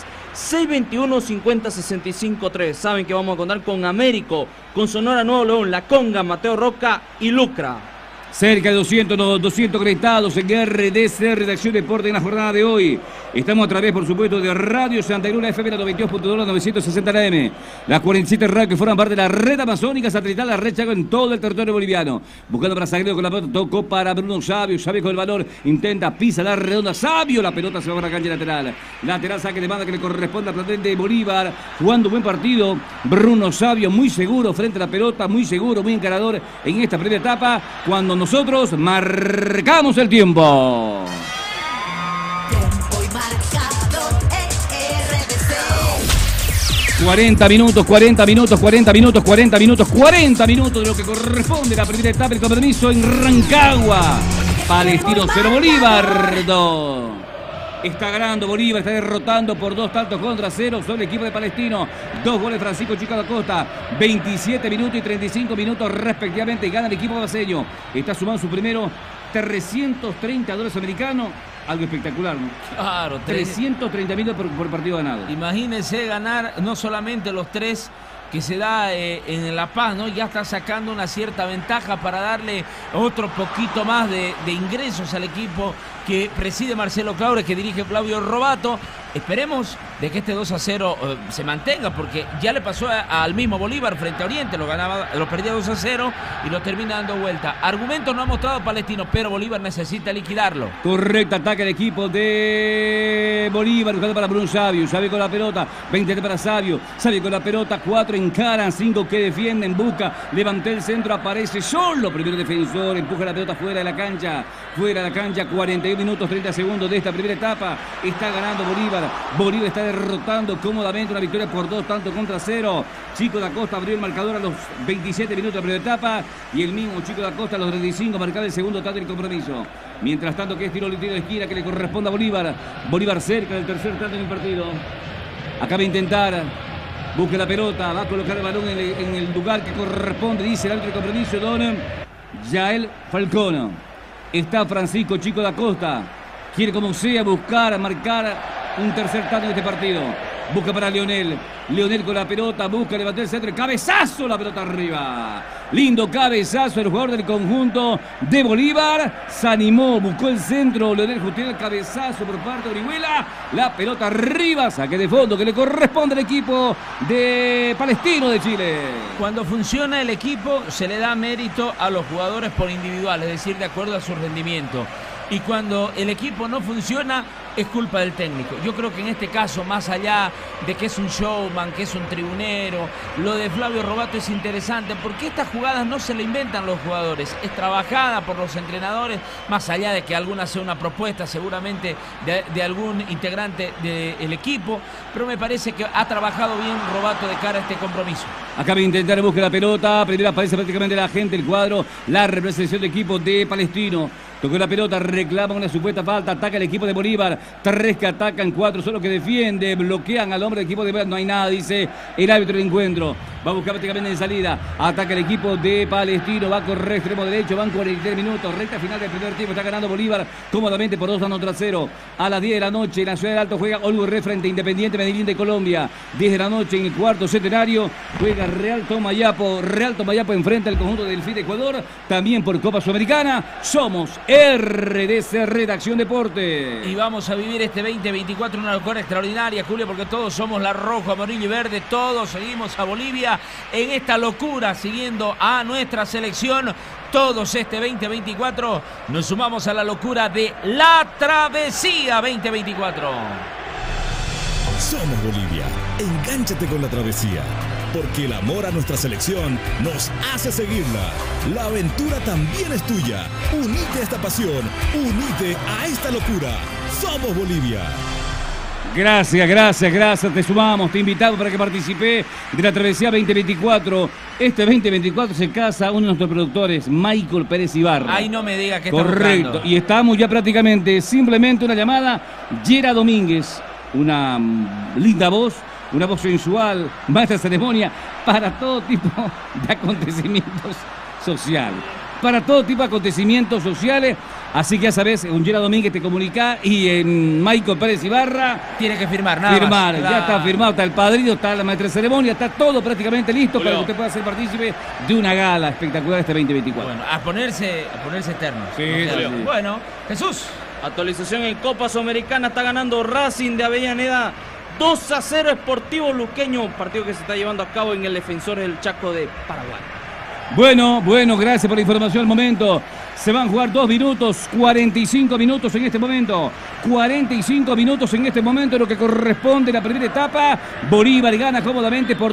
621-50-65-3. Saben que vamos a contar con Américo, con Sonora Nuevo León, La Conga, Mateo Roca y Lucra. Cerca de 200 conectados en RDC, Redacción Deporte, en la jornada de hoy. Estamos a través, por supuesto, de Radio Santa Cruz, la FM, la 92.2, la 960 la M. Las 47 radios que forman parte de la red amazónica satelital, la red Chaco en todo el territorio boliviano. Buscando para Sagredo con la pelota, tocó para Bruno Sabio. Sabio con el valor, intenta, pisa la redonda. Sabio, la pelota se va a la cancha lateral. Lateral, saque de banda que le corresponde al plantel de Bolívar. Jugando un buen partido. Bruno Sabio, muy seguro frente a la pelota, muy seguro, muy encarador en esta primera etapa. Cuando nosotros marcamos el tiempo. Tiempo y marcador RDC. 40 minutos de lo que corresponde a la primera etapa del compromiso en Rancagua. Palestino 0, Bolívar 2. Está ganando Bolívar, está derrotando por 2-0 sobre el equipo de Palestino. 2 goles Francisco Chico da Costa. 27 minutos y 35 minutos respectivamente. Y gana el equipo baseño. Está sumando su primero $330 americanos. Algo espectacular, ¿no? Claro, 330.000 por partido ganado. Imagínense ganar no solamente los 3 que se da en La Paz, ¿no? Ya está sacando una cierta ventaja para darle otro poquito más de ingresos al equipo que preside Marcelo Claure, que dirige Flavio Robato. Esperemos de que este 2-0 se mantenga, porque ya le pasó al mismo Bolívar frente a Oriente, lo perdía 2-0 y lo termina dando vuelta. Argumentos no ha mostrado Palestino, pero Bolívar necesita liquidarlo. Correcto, ataca el equipo de Bolívar, buscando para Bruno Sabio. Sabio con la pelota, 20 para Sabio. Sabio con la pelota, 4 encaran, 5 que defienden, busca, levantó el centro, aparece solo. Primero defensor, empuja la pelota fuera de la cancha. 41 minutos 30 segundos de esta primera etapa. Está ganando Bolívar. Bolívar está derrotando cómodamente, una victoria por 2-0. Chico da Costa abrió el marcador a los 27 minutos de la primera etapa, y el mismo Chico da Costa a los 35 marcaba el segundo tanto del compromiso. Mientras tanto, que es tiro de esquina que le corresponde a Bolívar. Bolívar cerca del tercer tanto en el partido. Acaba de intentar, busca la pelota, va a colocar el balón en el lugar que corresponde, dice el árbitro de compromiso, don Yael Falcón. Está Francisco Chico da Costa. Quiere como sea buscar, marcar un tercer tanto en este partido. Busca para Leonel. Leonel con la pelota, busca levantar el centro. Cabezazo, la pelota arriba. Lindo cabezazo el jugador del conjunto de Bolívar. Se animó, buscó el centro. Leonel justió el cabezazo por parte de Orihuela. La pelota arriba, saque de fondo que le corresponde al equipo de Palestino de Chile. Cuando funciona el equipo se le da mérito a los jugadores por individual, es decir, de acuerdo a su rendimiento. Y cuando el equipo no funciona, es culpa del técnico. Yo creo que en este caso, más allá de que es un showman, que es un tribunero, lo de Flavio Robato es interesante, porque estas jugadas no se le inventan los jugadores, es trabajada por los entrenadores, más allá de que alguna sea una propuesta seguramente de algún integrante del equipo, pero me parece que ha trabajado bien Robato de cara a este compromiso. Acaba de intentar buscar la pelota, primero aparece prácticamente la gente, el cuadro, la representación de equipo de Palestino. Tocó la pelota, reclama una supuesta falta, ataca el equipo de Bolívar. 3 que atacan, 4 solo que defiende, bloquean al hombre del equipo de Bolívar. No hay nada, dice el árbitro del encuentro. Va a buscar prácticamente en salida. Ataca el equipo de Palestino, va a correr extremo derecho, van 43 minutos. Recta final del primer tiempo, está ganando Bolívar cómodamente por 2-0. A las 10 de la noche en la ciudad de Alto juega Olurre frente a Independiente Medellín de Colombia. 10 de la noche en el cuarto centenario juega Real Tomayapo. Real Tomayapo enfrenta al conjunto del FIT de Ecuador, también por Copa Sudamericana. Somos RDC Redacción Deporte. Y vamos a vivir este 2024 una locura extraordinaria, Julio, porque todos somos la roja, amarillo y verde, todos seguimos a Bolivia en esta locura, siguiendo a nuestra selección. Todos este 2024 nos sumamos a la locura de la travesía 2024. Somos Bolivia. Engánchate con la travesía, porque el amor a nuestra selección nos hace seguirla. La aventura también es tuya. Unite a esta pasión, unite a esta locura. Somos Bolivia. Gracias. Te sumamos, te invitamos para que participe de la travesía 2024. Este 2024 se casa uno de nuestros productores, Michael Pérez Ibarra. Ay, no me diga que está correcto. buscando. Y estamos ya prácticamente, simplemente una llamada. Yera Domínguez, una linda voz, una voz sensual, maestra de ceremonia, para todo tipo de acontecimientos sociales. Para todo tipo de acontecimientos sociales. Así que ya sabes, un Yera Domínguez te comunica y en Michael Pérez Ibarra tiene que firmar, nada más. Ya está firmado, está el padrino, está la maestra de ceremonia, está todo prácticamente listo Julio, para que usted pueda ser partícipe de una gala espectacular este 2024. Bueno, a ponerse eterno. Sí, sí. Bueno, Jesús. Actualización en Copa Sudamericana, está ganando Racing de Avellaneda 2-0 Sportivo Luqueño, partido que se está llevando a cabo en el Defensor del Chaco de Paraguay. Bueno, gracias por la información al momento. Se van a jugar 2 minutos, 45 minutos en este momento. 45 minutos en este momento en lo que corresponde a la primera etapa. Bolívar gana cómodamente por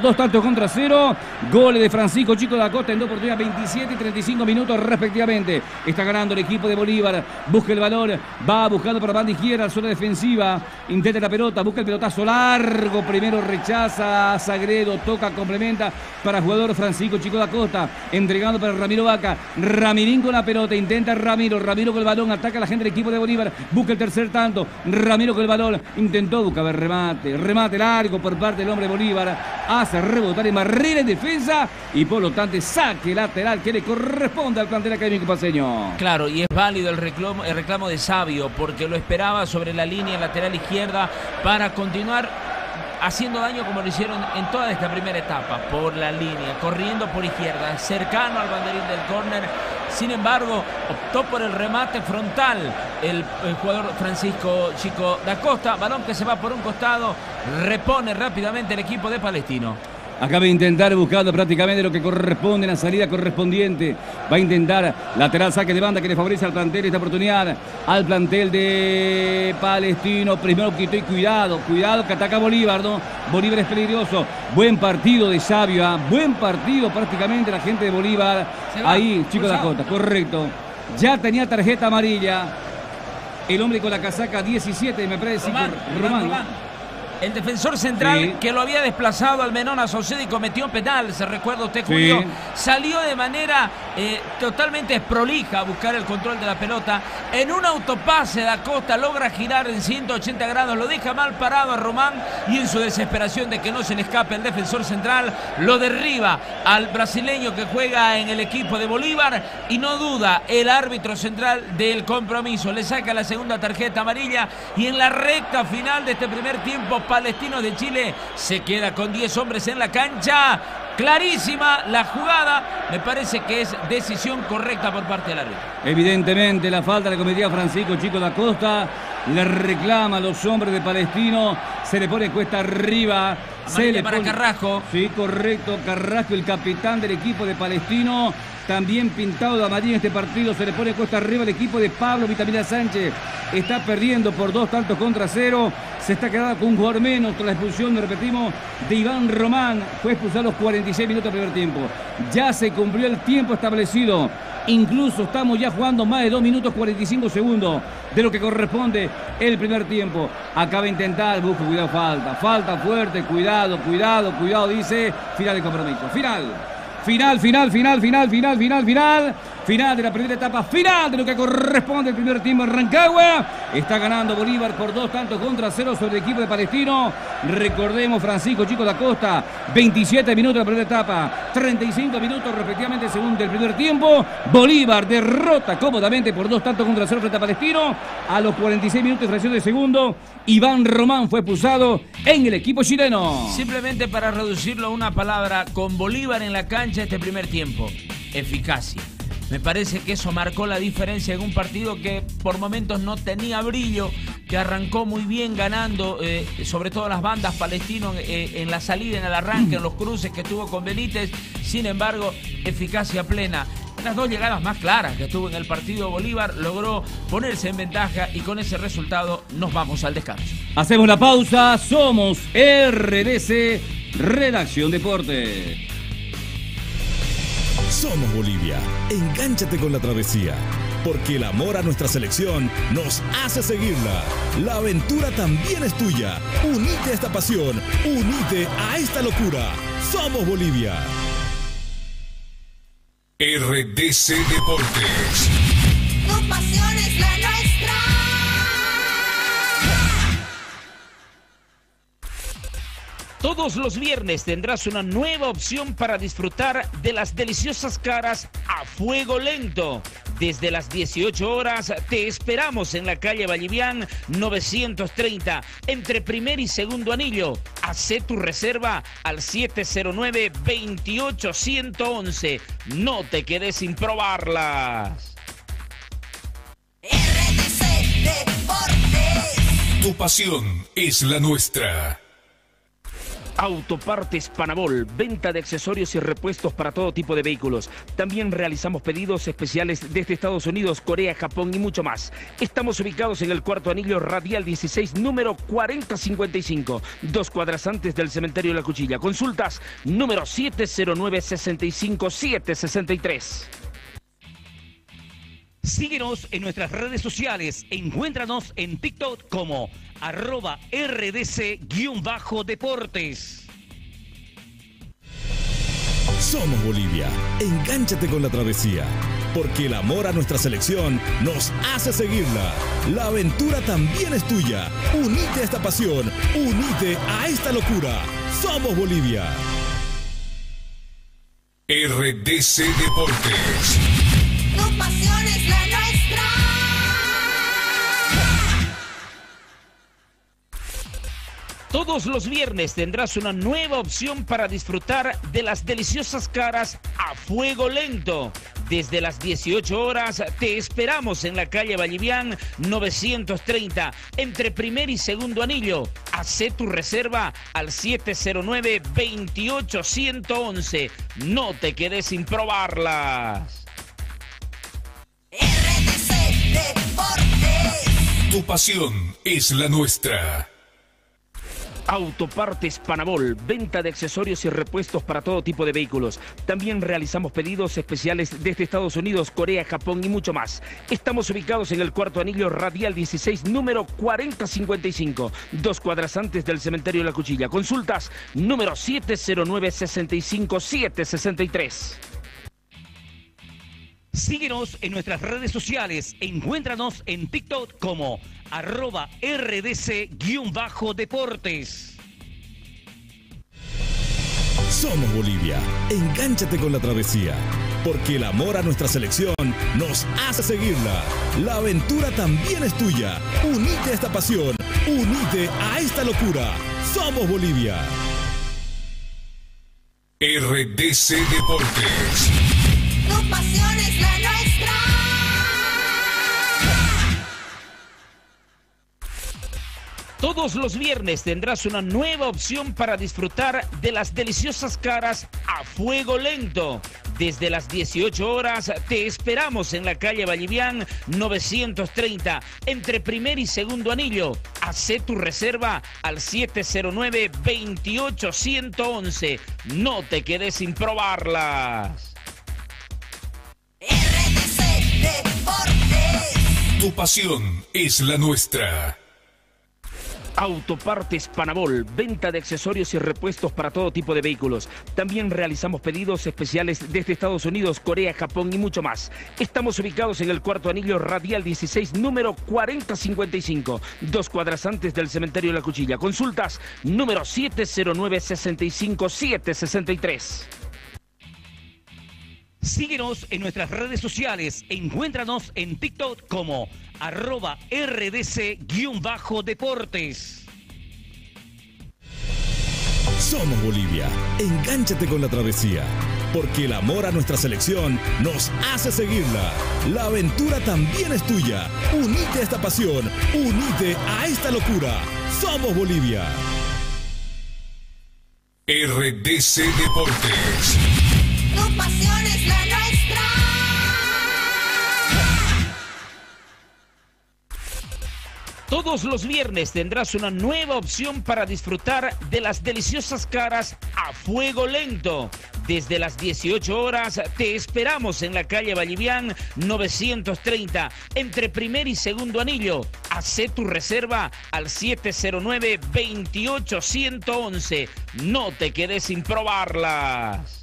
2-0. Goles de Francisco Chico da Costa en 2 oportunidades, 27 y 35 minutos respectivamente. Está ganando el equipo de Bolívar. Busca el valor, va buscando por la banda izquierda, zona defensiva. Intenta la pelota, busca el pelotazo largo. Primero rechaza Sagredo, toca, complementa para el jugador Francisco Chico da Costa. Entregando para Ramiro Vaca. Ramirín con la pelota. Intenta Ramiro con el balón, ataca a la gente del equipo de Bolívar, busca el tercer tanto, Ramiro con el balón, intentó buscar remate largo por parte del hombre de Bolívar, hace rebotar en barrera en defensa y por lo tanto saque lateral que le corresponde al plantel académico paceño. Claro, y es válido el reclamo de Sabio, porque lo esperaba sobre la línea lateral izquierda para continuar haciendo daño como lo hicieron en toda esta primera etapa, por la línea, corriendo por izquierda, cercano al banderín del córner. Sin embargo, optó por el remate frontal el jugador Francisco Chico da Costa, balón que se va por un costado, repone rápidamente el equipo de Palestino. Acaba de intentar buscando prácticamente lo que corresponde en la salida correspondiente. Va a intentar lateral saque de banda que le favorece al plantel esta oportunidad. Al plantel de Palestino. Primero quitó y cuidado que ataca Bolívar, ¿no? Bolívar es peligroso. Buen partido de Sabio, buen partido prácticamente la gente de Bolívar. Ahí, Chico da Costa, correcto. Ya tenía tarjeta amarilla. El hombre con la casaca 17, me parece. Román. El defensor central, sí, que lo había desplazado al Menona Saucedo y cometió penal, ¿se recuerda usted, Julio? Sí. Salió de manera totalmente prolija a buscar el control de la pelota. En un autopase da Costa logra girar en 180 grados, lo deja mal parado a Román y en su desesperación de que no se le escape el defensor central, lo derriba al brasileño que juega en el equipo de Bolívar y no duda el árbitro central del compromiso. Le saca la segunda tarjeta amarilla y en la recta final de este primer tiempo Palestinos de Chile se queda con 10 hombres en la cancha. Clarísima la jugada, me parece que es decisión correcta por parte del árbitro. Evidentemente la falta la cometía Francisco Chico da Costa, le reclama a los hombres de Palestino, se le pone cuesta arriba. Se le para Carrasco. Sí, correcto, Carrasco, el capitán del equipo de Palestino. también pintado de amarillo en este partido. Se le pone cuesta arriba el equipo de Pablo Vitamina Sánchez. Está perdiendo por 2 tantos contra 0. Se está quedando con un jugador menos tras la expulsión, repetimos, de Iván Román. Fue expulsado a los 46 minutos del primer tiempo. Ya se cumplió el tiempo establecido. Incluso estamos ya jugando más de 2 minutos 45 segundos de lo que corresponde el primer tiempo. Acaba de intentar, busca, cuidado, falta fuerte, cuidado, dice, final de compromiso, final de la primera etapa, final de lo que corresponde el primer tiempo en Rancagua. Está ganando Bolívar por 2 tantos contra 0 sobre el equipo de Palestino. Recordemos, Francisco Chico da Costa, 27 minutos de la primera etapa, 35 minutos respectivamente según del primer tiempo. Bolívar derrota cómodamente por 2 tantos contra 0 frente a Palestino. A los 46 minutos de fracción de segundo, Iván Román fue expulsado en el equipo chileno. Simplemente para reducirlo a una palabra, con Bolívar en la cancha este primer tiempo, eficacia. Me parece que eso marcó la diferencia en un partido que por momentos no tenía brillo, que arrancó muy bien ganando, sobre todo las bandas Palestino en la salida, en el arranque, en los cruces que tuvo con Benítez. Sin embargo, eficacia plena. Las 2 llegadas más claras que tuvo en el partido, Bolívar logró ponerse en ventaja y con ese resultado nos vamos al descanso. Hacemos la pausa, somos RDC, Redacción Deporte. Somos Bolivia. Engánchate con la travesía, porque el amor a nuestra selección nos hace seguirla. La aventura también es tuya. Unite a esta pasión, unite a esta locura. Somos Bolivia. RDC Deportes. Tu pasión es la nuestra. Todos los viernes tendrás una nueva opción para disfrutar de las deliciosas caras a fuego lento. Desde las 18 horas te esperamos en la calle Vallivian 930, entre primer y segundo anillo. Hacé tu reserva al 709-28111. No te quedes sin probarlas. RDC Deportes. Tu pasión es la nuestra. Autopartes Panabol, venta de accesorios y repuestos para todo tipo de vehículos. También realizamos pedidos especiales desde Estados Unidos, Corea, Japón y mucho más. Estamos ubicados en el cuarto anillo radial 16, número 4055, 2 cuadras antes del cementerio de la Cuchilla. Consultas número 709-65763. Síguenos en nuestras redes sociales. Encuéntranos en TikTok como @RDC_deportes. Somos Bolivia. Engánchate con la travesía, porque el amor a nuestra selección nos hace seguirla. La aventura también es tuya. Unite a esta pasión, unite a esta locura. Somos Bolivia. RDC Deportes. Tu pasión es la nuestra. Todos los viernes tendrás una nueva opción para disfrutar de las deliciosas caras a fuego lento. Desde las 18 horas te esperamos en la calle Vallivian 930, entre primer y segundo anillo. Hacé tu reserva al 709-28111. No te quedes sin probarlas. RDC Deportes. Tu pasión es la nuestra. Autopartes Panabol, venta de accesorios y repuestos para todo tipo de vehículos. También realizamos pedidos especiales desde Estados Unidos, Corea, Japón y mucho más. Estamos ubicados en el cuarto anillo radial 16, número 4055, 2 cuadras antes del cementerio de la Cuchilla. Consultas número 709-65763. Síguenos en nuestras redes sociales. Encuéntranos en TikTok como @RDC_deportes. Somos Bolivia. Engánchate con la travesía, porque el amor a nuestra selección nos hace seguirla. La aventura también es tuya. Unite a esta pasión, unite a esta locura. Somos Bolivia. RDC Deportes. Tu pasión es la nuestra. Todos los viernes tendrás una nueva opción para disfrutar de las deliciosas caras a fuego lento. Desde las 18 horas te esperamos en la calle Vallivian 930, entre primer y segundo anillo. Hacé tu reserva al 709-28111. No te quedes sin probarlas. RDC Deportes. Tu pasión es la nuestra. Autopartes Panabol, venta de accesorios y repuestos para todo tipo de vehículos. También realizamos pedidos especiales desde Estados Unidos, Corea, Japón y mucho más. Estamos ubicados en el cuarto anillo radial 16, número 4055, 2 cuadras antes del cementerio de la Cuchilla. Consultas número 709-65763. Síguenos en nuestras redes sociales. Encuéntranos en TikTok como @RDC_deportes. Somos Bolivia. Engánchate con la travesía. Porque el amor a nuestra selección nos hace seguirla. La aventura también es tuya. Unite a esta pasión. Unite a esta locura. Somos Bolivia. RDC Deportes. Tu pasión es la nuestra. Todos los viernes tendrás una nueva opción para disfrutar de las deliciosas caras a fuego lento. Desde las 18 horas te esperamos en la calle Vallivian 930, entre primer y segundo anillo. Hacé tu reserva al 709-28111. No te quedes sin probarlas.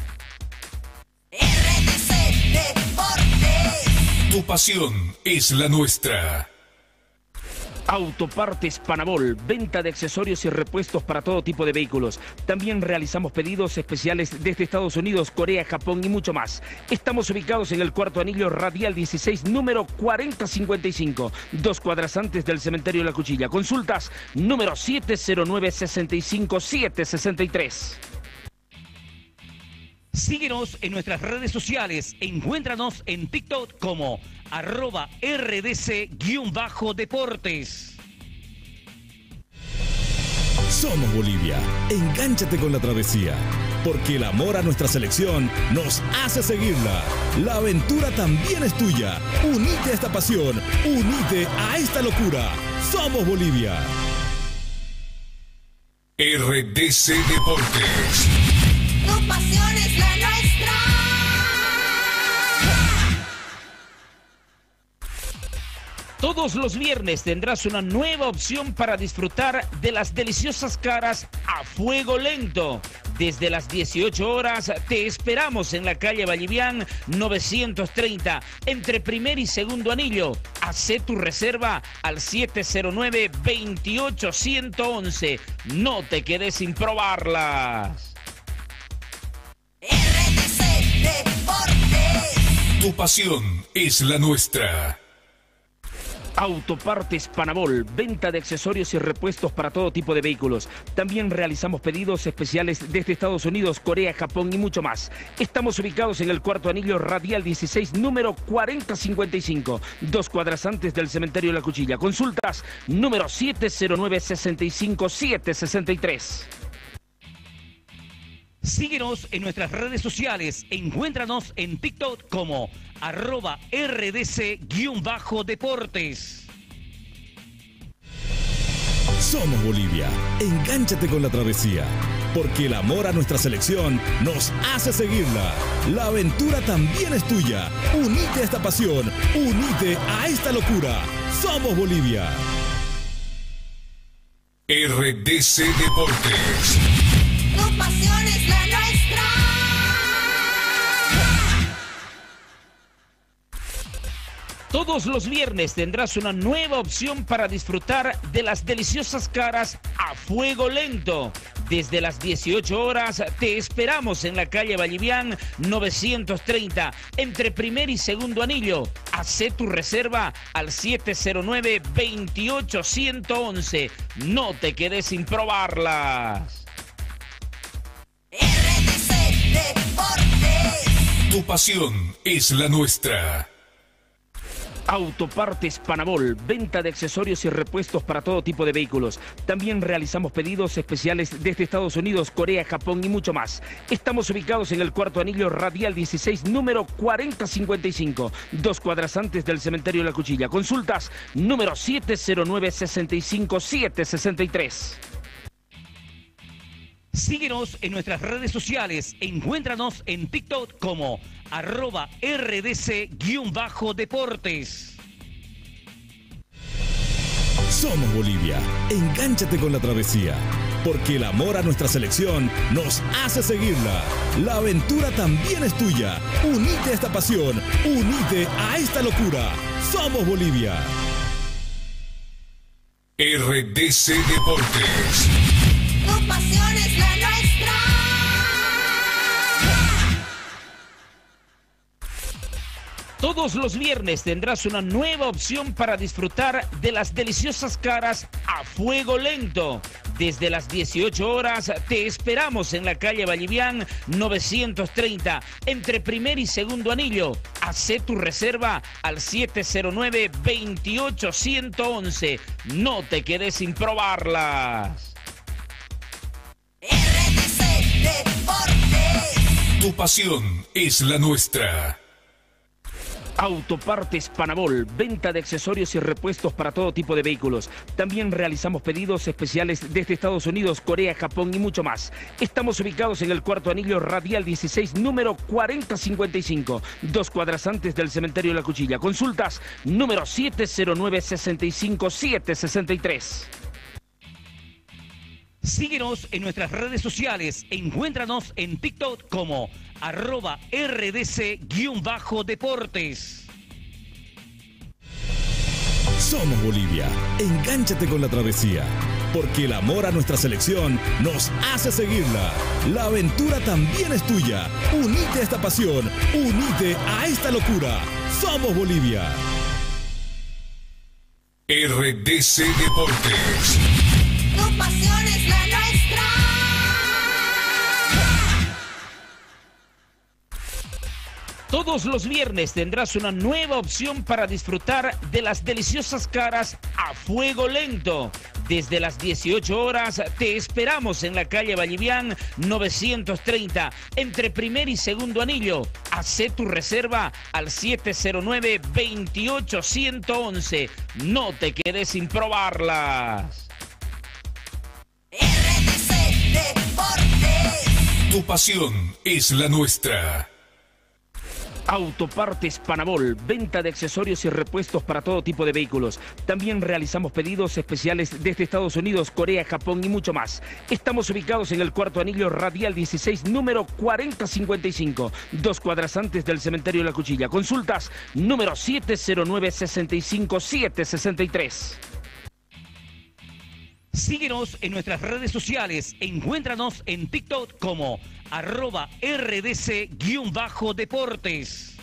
RDC Deportes. Tu pasión es la nuestra. Autopartes Panabol, venta de accesorios y repuestos para todo tipo de vehículos. También realizamos pedidos especiales desde Estados Unidos, Corea, Japón y mucho más. Estamos ubicados en el cuarto anillo radial 16, número 4055, 2 cuadras antes del cementerio de la Cuchilla. Consultas número 709-65763. Síguenos en nuestras redes sociales. Encuéntranos en TikTok como @RDC_deportes. Somos Bolivia. Engánchate con la travesía. Porque el amor a nuestra selección nos hace seguirla. La aventura también es tuya. Unite a esta pasión. Unite a esta locura. Somos Bolivia. RDC Deportes. Tu pasión es la nuestra. Todos los viernes tendrás una nueva opción para disfrutar de las deliciosas caras a fuego lento. Desde las 18 horas te esperamos en la calle Vallivian 930, entre primer y segundo anillo. Hacé tu reserva al 709-28111. No te quedes sin probarlas. RDC Deportes. Tu pasión es la nuestra. Autopartes Panabol, venta de accesorios y repuestos para todo tipo de vehículos. También realizamos pedidos especiales desde Estados Unidos, Corea, Japón y mucho más. Estamos ubicados en el cuarto anillo radial 16, número 4055, 2 cuadras antes del cementerio de la Cuchilla. Consultas número 709-65763. Síguenos en nuestras redes sociales. Encuéntranos en TikTok como @RDC_deportes. Somos Bolivia. Engánchate con la travesía. Porque el amor a nuestra selección nos hace seguirla. La aventura también es tuya. Unite a esta pasión. Unite a esta locura. Somos Bolivia. RDC Deportes. Tu pasión es la nuestra. Todos los viernes tendrás una nueva opción para disfrutar de las deliciosas caras a fuego lento. Desde las 18 horas te esperamos en la calle Vallivian 930, entre primer y segundo anillo. Hacé tu reserva al 709-28111. No te quedes sin probarlas. RDC Deportes. Tu pasión es la nuestra. Autopartes Panabol, venta de accesorios y repuestos para todo tipo de vehículos. También realizamos pedidos especiales desde Estados Unidos, Corea, Japón y mucho más. Estamos ubicados en el cuarto anillo radial 16, número 4055, 2 cuadras antes del cementerio de la Cuchilla. Consultas número 709-65763. Síguenos en nuestras redes sociales. Encuéntranos en TikTok como @RDC_deportes. Somos Bolivia. Engánchate con la travesía. Porque el amor a nuestra selección nos hace seguirla. La aventura también es tuya. Unite a esta pasión. Unite a esta locura. Somos Bolivia. RDC Deportes. Tu pasión es la nuestra. Todos los viernes tendrás una nueva opción para disfrutar de las deliciosas caras a fuego lento. Desde las 18 horas te esperamos en la calle Vallivian 930, entre primer y segundo anillo. Hacé tu reserva al 709-28111. No te quedes sin probarlas. RDC Deportes. Tu pasión es la nuestra. Autopartes Panabol, venta de accesorios y repuestos para todo tipo de vehículos. También realizamos pedidos especiales desde Estados Unidos, Corea, Japón y mucho más. Estamos ubicados en el cuarto anillo radial 16, número 4055, 2 cuadras antes del cementerio de la Cuchilla. Consultas número 709-65763. Síguenos en nuestras redes sociales. Encuéntranos en TikTok como @RDC_deportes. Somos Bolivia. Engánchate con la travesía. Porque el amor a nuestra selección nos hace seguirla. La aventura también es tuya. Unite a esta pasión. Unite a esta locura. Somos Bolivia. RDC Deportes. Tu pasión es la nuestra. Todos los viernes tendrás una nueva opción para disfrutar de las deliciosas caras a fuego lento. Desde las 18 horas te esperamos en la calle Vallivian 930, entre primer y segundo anillo. Hacé tu reserva al 709-28111. No te quedes sin probarlas. RDC Deportes. Tu pasión es la nuestra. Autopartes Panabol, venta de accesorios y repuestos para todo tipo de vehículos. También realizamos pedidos especiales desde Estados Unidos, Corea, Japón y mucho más. Estamos ubicados en el cuarto anillo radial 16, número 4055, 2 cuadras antes del cementerio de la Cuchilla. Consultas número 709-65763. Síguenos en nuestras redes sociales. Encuéntranos en TikTok como @RDC_deportes.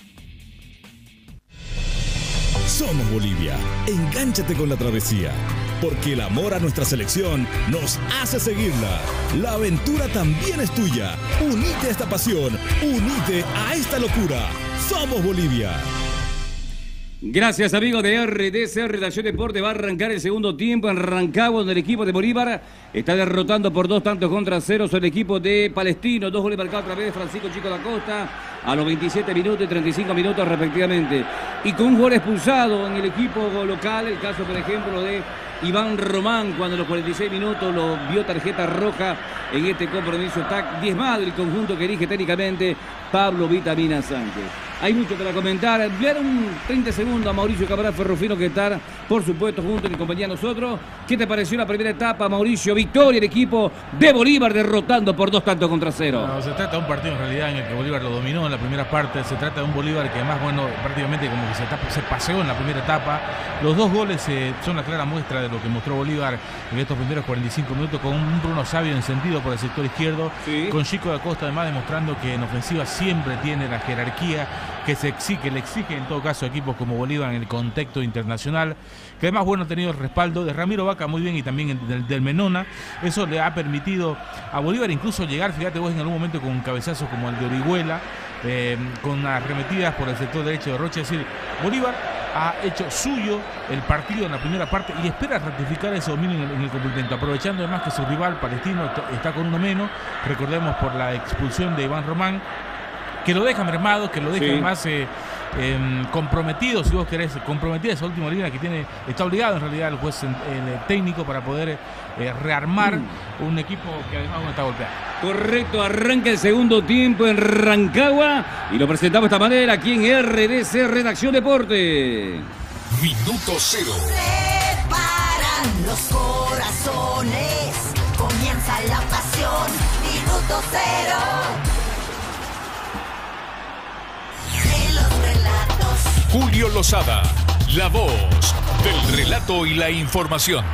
Somos Bolivia. Engánchate con la travesía. Porque el amor a nuestra selección nos hace seguirla. La aventura también es tuya. Unite a esta pasión. Unite a esta locura. Somos Bolivia. Gracias, amigos de RDC Redacción Deporte. Va a arrancar el segundo tiempo en Rancagua, donde el equipo de Bolívar está derrotando por 2-0 sobre el equipo de Palestino. 2 goles marcados a través de Francisco Chico da Costa a los 27 minutos y 35 minutos respectivamente. Y con un gol expulsado en el equipo local, el caso, por ejemplo, de Iván Román, cuando a los 46 minutos lo vio tarjeta roja en este compromiso. Está diezmado el conjunto que dirige técnicamente Pablo Vitamina Sánchez. Hay mucho para comentar. Ver un 30 segundos a Mauricio Cabral Ferrufino, que está, por supuesto, junto y compañía a nosotros. ¿Qué te pareció la primera etapa, Mauricio? Victoria del equipo de Bolívar derrotando por 2-0. No, se trata de un partido en realidad en el que Bolívar lo dominó en la primera parte. Se trata de un Bolívar que además, bueno, prácticamente como que se paseó en la primera etapa. Los 2 goles son la clara muestra de lo que mostró Bolívar en estos primeros 45 minutos, con un Bruno Sabio encendido por el sector izquierdo, sí, con Chico da Costa además demostrando que en ofensiva siempre tiene la jerarquía que le exige en todo caso a equipos como Bolívar en el contexto internacional, que además, bueno, ha tenido el respaldo de Ramiro Vaca muy bien y también del Menona. Eso le ha permitido a Bolívar incluso llegar, fíjate vos, en algún momento con un cabezazo como el de Orihuela, con arremetidas por el sector derecho de Rocha. Es decir, Bolívar ha hecho suyo el partido en la primera parte y espera ratificar ese dominio en el complemento, aprovechando además que su rival Palestino está con uno menos, recordemos por la expulsión de Iván Román, que lo deja mermado, que lo deja más comprometido, si vos querés, comprometida esa última línea que tiene, está obligado en realidad el juez el técnico para poder rearmar un equipo que además uno está golpeado. Correcto, arranca el segundo tiempo en Rancagua y lo presentamos de esta manera aquí en RDC Redacción Deporte. Minuto cero. Preparan los corazones, comienza la pasión, minuto cero. De los relatos. Julio Lozada, la voz del relato y la información.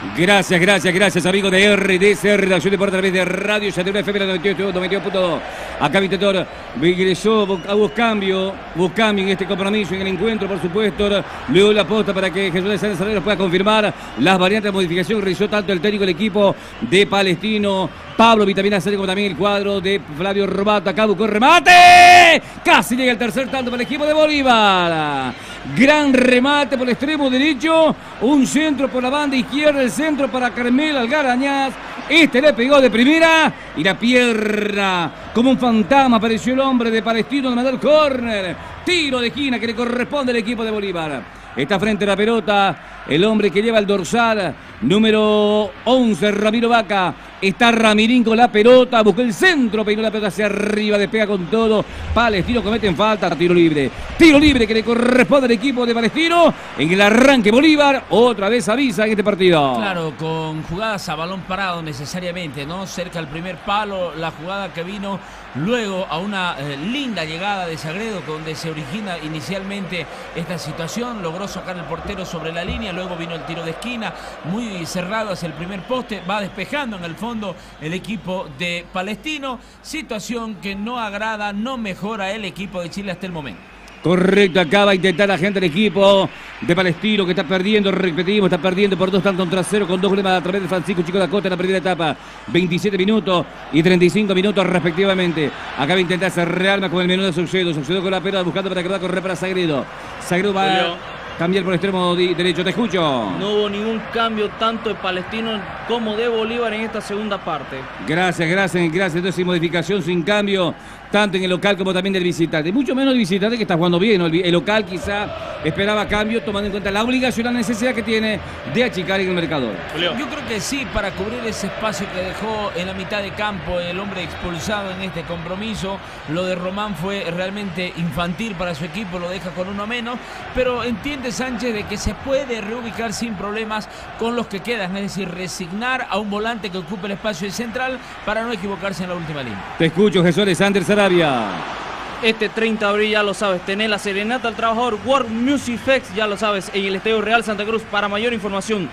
Gracias amigos de RDC Redacción Deporte a través de Radio Yateruna FM 92.2. Acá mi tutor ingresó a Buscambio en este compromiso, en el encuentro, por supuesto. Luego la posta para que Jesús de Sánchez Saavedra pueda confirmar las variantes de modificación que realizó tanto el técnico del equipo de Palestino, Pablo Vitamina C, como también el cuadro de Flavio Robato. Acá buscó remate. Casi llega el tercer tanto para el equipo de Bolívar. Gran remate por el extremo derecho. Un centro por la banda izquierda. El centro para Carmelo Algarañaz. Este le pegó de primera y la pierna como un fantasma apareció el hombre de Palestino de mandar córner. Tiro de esquina que le corresponde al equipo de Bolívar. Está frente a la pelota el hombre que lleva el dorsal número 11, Ramiro Vaca. Está Ramirín con la pelota, buscó el centro, peinó la pelota hacia arriba, despega con todo. Palestino cometen falta, tiro libre que le corresponde al equipo de Palestino. En el arranque Bolívar otra vez avisa en este partido. Claro, con jugadas a balón parado necesariamente, ¿no? Cerca al primer palo, la jugada que vino luego a una linda llegada de Sagredo, donde se origina inicialmente esta situación. Logró sacar el portero sobre la línea, luego vino el tiro de esquina, muy cerrado hacia el primer poste, va despejando en el fondo el equipo de Palestino. Situación que no agrada, no mejora el equipo de Chile hasta el momento. Correcto, acaba a intentar la gente del equipo de Palestino que está perdiendo, repetimos, está perdiendo por 2 tantos contra 0 con 2 goles a través de Francisco Chico da Costa en la primera etapa. 27 minutos y 35 minutos respectivamente. Acaba a intentarse rearma con el menú de Saucedo con la pelota buscando para que va a correr para Sagredo. Sagredo va a cambiar por el extremo derecho, te escucho. No hubo ningún cambio tanto de Palestino como de Bolívar en esta segunda parte. Gracias. Entonces, modificación sin cambio, tanto en el local como también del visitante. Mucho menos el visitante que está jugando bien, ¿no? El local quizá esperaba cambio, tomando en cuenta la obligación, la necesidad que tiene de achicar en el marcador. Yo creo que sí, para cubrir ese espacio que dejó en la mitad de campo el hombre expulsado en este compromiso. Lo de Román fue realmente infantil para su equipo, lo deja con uno menos, pero entiende Sánchez de que se puede reubicar sin problemas con los que quedan, es decir, resignar a un volante que ocupe el espacio central para no equivocarse en la última línea. Te escucho, Jesús Alexander Sarabia. Este 30 de abril, ya lo sabes, tenés la Serenata al Trabajador World Music Fest, ya lo sabes, en el Estadio Real Santa Cruz. Para mayor información,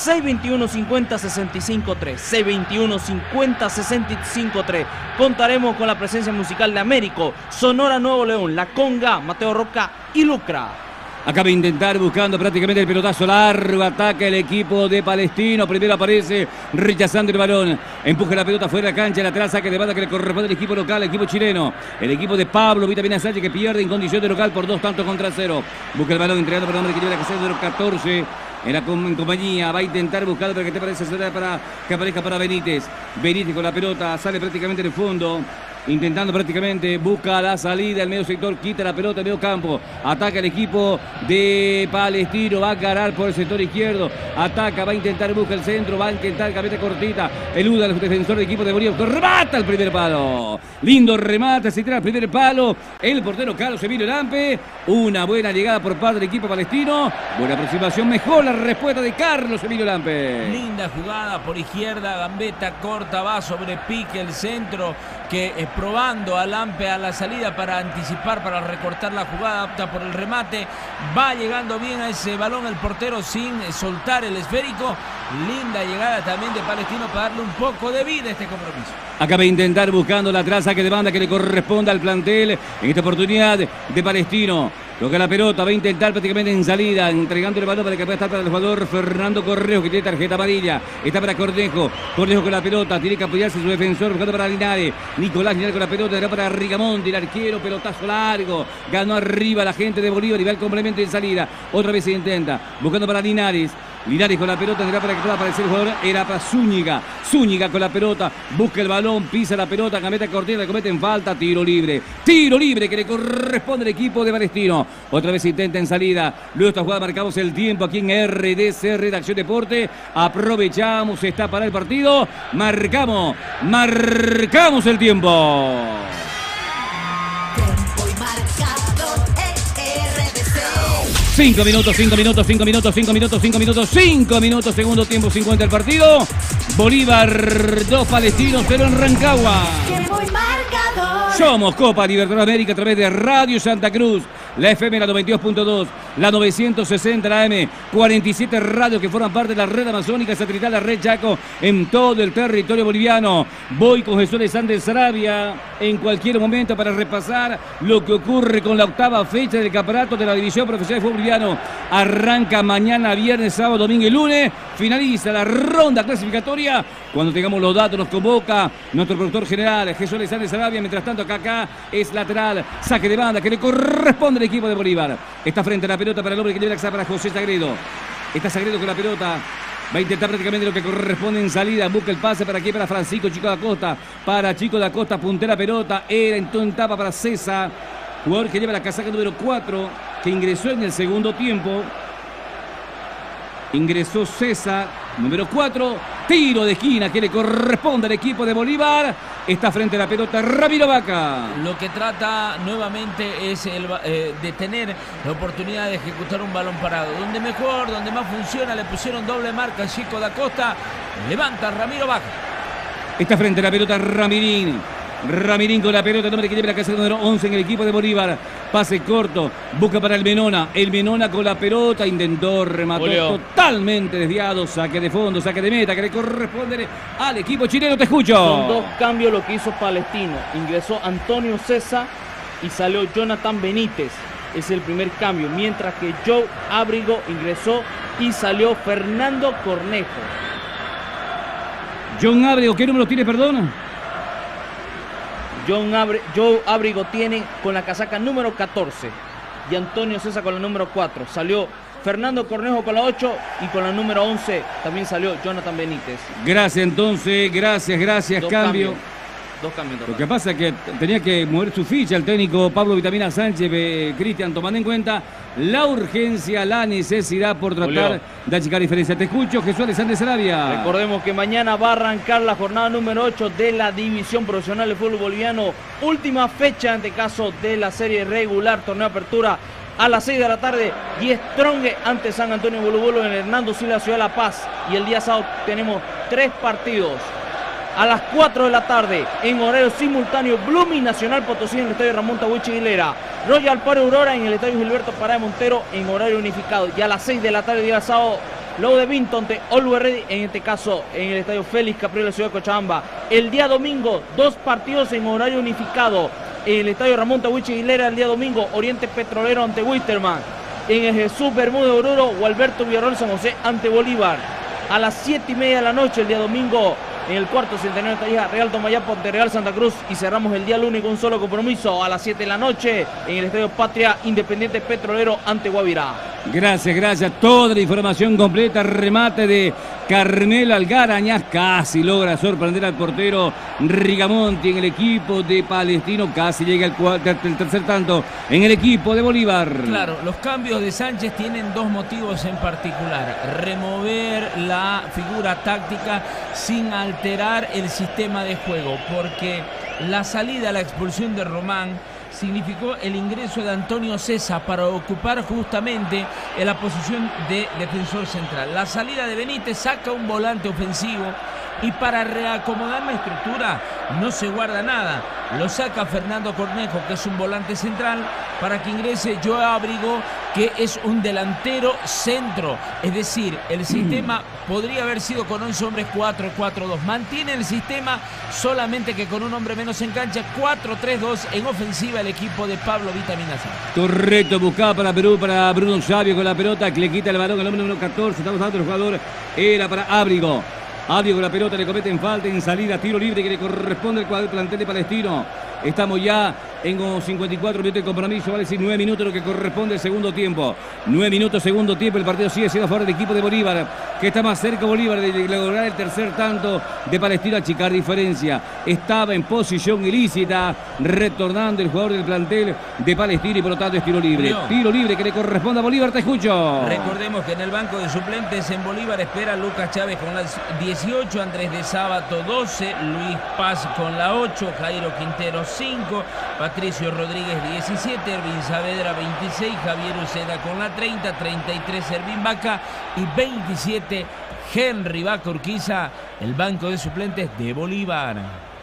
621-50-65-3, 621-50-65-3. Contaremos con la presencia musical de Américo, Sonora Nuevo León, La Conga, Mateo Roca y Lucra. Acaba de intentar buscando prácticamente el pelotazo largo. Ataca el equipo de Palestino. Primero aparece rechazando el balón. Empuja la pelota fuera de la cancha. Lateral saque de banda que le corresponde al equipo local, el equipo chileno. El equipo de Pablo Vitamina Sánchez que pierde en condición de local por 2 tantos contra 0. Busca el balón entregando para el hombre que lleva la caseta número 14. En compañía. Va a intentar buscar para que te parece para que aparezca para Benítez. Benítez con la pelota. Sale prácticamente del fondo. Intentando prácticamente, busca la salida, el medio sector, quita la pelota, el medio campo, ataca el equipo de Palestino, va a ganar por el sector izquierdo, ataca, va a intentar, busca el centro, va a intentar cabeza cortita, eluda al defensor del equipo de Bolívar, remata el primer palo, lindo remate, se tira el primer palo, el portero Carlos Emilio Lampe, una buena llegada por parte del equipo palestino, buena aproximación, mejor la respuesta de Carlos Emilio Lampe. Linda jugada por izquierda, gambeta corta, va sobre pique el centro, que probando a Lampe a la salida para anticipar, para recortar la jugada, opta por el remate, va llegando bien a ese balón el portero sin soltar el esférico. Linda llegada también de Palestino para darle un poco de vida a este compromiso. Acaba de intentar buscando la traza que de banda que le corresponde al plantel en esta oportunidad de Palestino. Toca la pelota, va a intentar prácticamente en salida, entregando el balón para que pueda estar para el jugador Fernando Cornejo, que tiene tarjeta amarilla. Está para Cornejo. Cornejo con la pelota, tiene que apoyarse su defensor, buscando para Linares. Nicolás Linares con la pelota, era para Rigamonti, el arquero, pelotazo largo. Ganó arriba la gente de Bolívar y va el complemento en salida. Otra vez se intenta, buscando para Linares. Linares con la pelota, tendrá para que pueda aparecer el jugador, era para Zúñiga. Zúñiga con la pelota, busca el balón, pisa la pelota, Gambetta Cortina, le cometen falta, tiro libre que le corresponde al equipo de Palestino. Otra vez intenta en salida. Luego esta jugada marcamos el tiempo aquí en RDC, Redacción Deporte. Aprovechamos, está para el partido. Marcamos el tiempo. Tiempo y marcador en RDC. 5 minutos, segundo tiempo, 50 el partido. Bolívar 2, Palestino 0 en Rancagua. Tiempo y marcador. Somos Copa Libertadores América a través de Radio Santa Cruz, la FM la 92.2, la 960, la AM, 47 radios que forman parte de la red amazónica satelital, la red Chaco, en todo el territorio boliviano. Voy con Jesús Alexander Sarabia en cualquier momento para repasar lo que ocurre con la octava fecha del campeonato de la División Profesional de Fútbol Boliviano. Arranca mañana, viernes, sábado, domingo y lunes. Finaliza la ronda clasificatoria. Cuando tengamos los datos nos convoca nuestro productor general, Jesús Alexander Sarabia. Mientras tanto, acá es lateral, saque de banda que le corresponde al equipo de Bolívar. Está frente a la pelota para el hombre que lleva la para José Sagredo. Está Sagredo con la pelota. Va a intentar prácticamente lo que corresponde en salida. Busca el pase para aquí, para Francisco Chico da Costa. Para Chico da Costa, puntera pelota. Era entonces en tapa para César. Jugador que lleva la casaca número 4, que ingresó en el segundo tiempo. Ingresó César, número 4. Tiro de esquina que le corresponde al equipo de Bolívar. Está frente a la pelota Ramiro Vaca. Lo que trata nuevamente es de tener la oportunidad de ejecutar un balón parado. Donde mejor, donde más funciona, le pusieron doble marca a Chico da Costa. Levanta Ramiro Vaca. Está frente a la pelota Ramirín. Ramirín con la pelota, el hombre que lleva la caseta número 11 en el equipo de Bolívar. Pase corto, busca para el Menona. El Menona con la pelota, intentó, remató totalmente desviado. Saque de fondo, saque de meta que le corresponde al equipo chileno. Te escucho. Son dos cambios lo que hizo Palestino. Ingresó Antonio César y salió Jonathan Benítez. Es el primer cambio. Mientras que Joe Ábrigo ingresó y salió Fernando Cornejo. John Ábrigo, ¿qué número tiene, perdón? Joe Ábrigo tiene con la casaca número 14 y Antonio César con la número 4. Salió Fernando Cornejo con la 8 y con la número 11 también salió Jonathan Benítez. Gracias entonces, gracias, cambio. Dos cambios. Lo que pasa es que tenía que mover su ficha el técnico Pablo Vitamina Sánchez, Cristian, tomando en cuenta la urgencia, la necesidad por tratar de achicar diferencia. Te escucho, Jesús Alexander Sarabia. Recordemos que mañana va a arrancar la jornada número 8 de la División Profesional de Fútbol Boliviano. Última fecha, en este caso, de la serie regular, torneo de apertura. A las 6 de la tarde, y Strong ante San Antonio Bolo en el Hernando Siles, Ciudad de La Paz. Y el día sábado tenemos 3 partidos. A las 4 de la tarde, en horario simultáneo, Blooming Nacional Potosí en el estadio Ramón Tahuichi Aguilera. Royal Par Aurora en el estadio Gilberto Pará de Montero en horario unificado. Y a las 6 de la tarde, día sábado, Low de Vinton de Always Ready, en este caso en el estadio Félix Capriles de la ciudad de Cochabamba. El día domingo, 2 partidos en horario unificado. En el estadio Ramón Tahuichi Aguilera el día domingo, Oriente Petrolero ante Wisterman. En el Jesús Bermúdez Oruro, Gualberto Villarroel San José ante Bolívar. A las 7:30 de la noche el día domingo, en el cuarto centenario de Tarija, Real Tomayapo ante Real Santa Cruz. Y cerramos el día lunes con un solo compromiso a las 7 de la noche en el estadio Patria, Independiente Petrolero ante Guavirá. Gracias. Toda la información completa. Remate de Carmelo Algarañaz. Casi logra sorprender al portero Rigamonti en el equipo de Palestino. Casi llega el tercer tanto en el equipo de Bolívar. Claro, los cambios de Sánchez tienen 2 motivos en particular. Remover la figura táctica sin alterar el sistema de juego. Porque la salida, la expulsión de Román significó el ingreso de Antonio César para ocupar justamente en la posición de defensor central. La salida de Benítez saca un volante ofensivo y para reacomodar la estructura no se guarda nada. lo saca Fernando Cornejo, que es un volante central, para que ingrese Joe Abrigo, que es un delantero centro. Es decir, el sistema podría haber sido con 11 hombres 4-4-2. Mantiene el sistema, solamente que con un hombre menos en cancha, 4-3-2 en ofensiva el equipo de Pablo Vitamina Sánchez. Correcto, buscaba para Perú, para Bruno Sabio con la pelota, que le quita el balón al hombre número 14. Estamos hablando del jugador, era para Abrigo. Abrigo con la pelota, le cometen falta en salida, tiro libre que le corresponde al cuadro plantel de Palestino. Estamos ya en 54 minutos de compromiso, vale decir 9 minutos lo que corresponde al segundo tiempo. 9 minutos segundo tiempo, el partido sigue siendo a favor del equipo de Bolívar, que está más cerca Bolívar de lograr el tercer tanto de Palestino, achicar diferencia. Estaba en posición ilícita, retornando el jugador del plantel de Palestino y por lo tanto es tiro libre. Julio. Tiro libre que le corresponde a Bolívar, te escucho. Recordemos que en el banco de suplentes en Bolívar espera Lucas Chávez con las 18, Andrés de Sábato 12, Luis Paz con la 8, Jairo Quintero 5, Patricio Rodríguez 17, Ervin Saavedra 26, Javier Uceda con la 30, 33 Ervin Vaca y 27 Henry Vaca Urquiza, el banco de suplentes de Bolívar.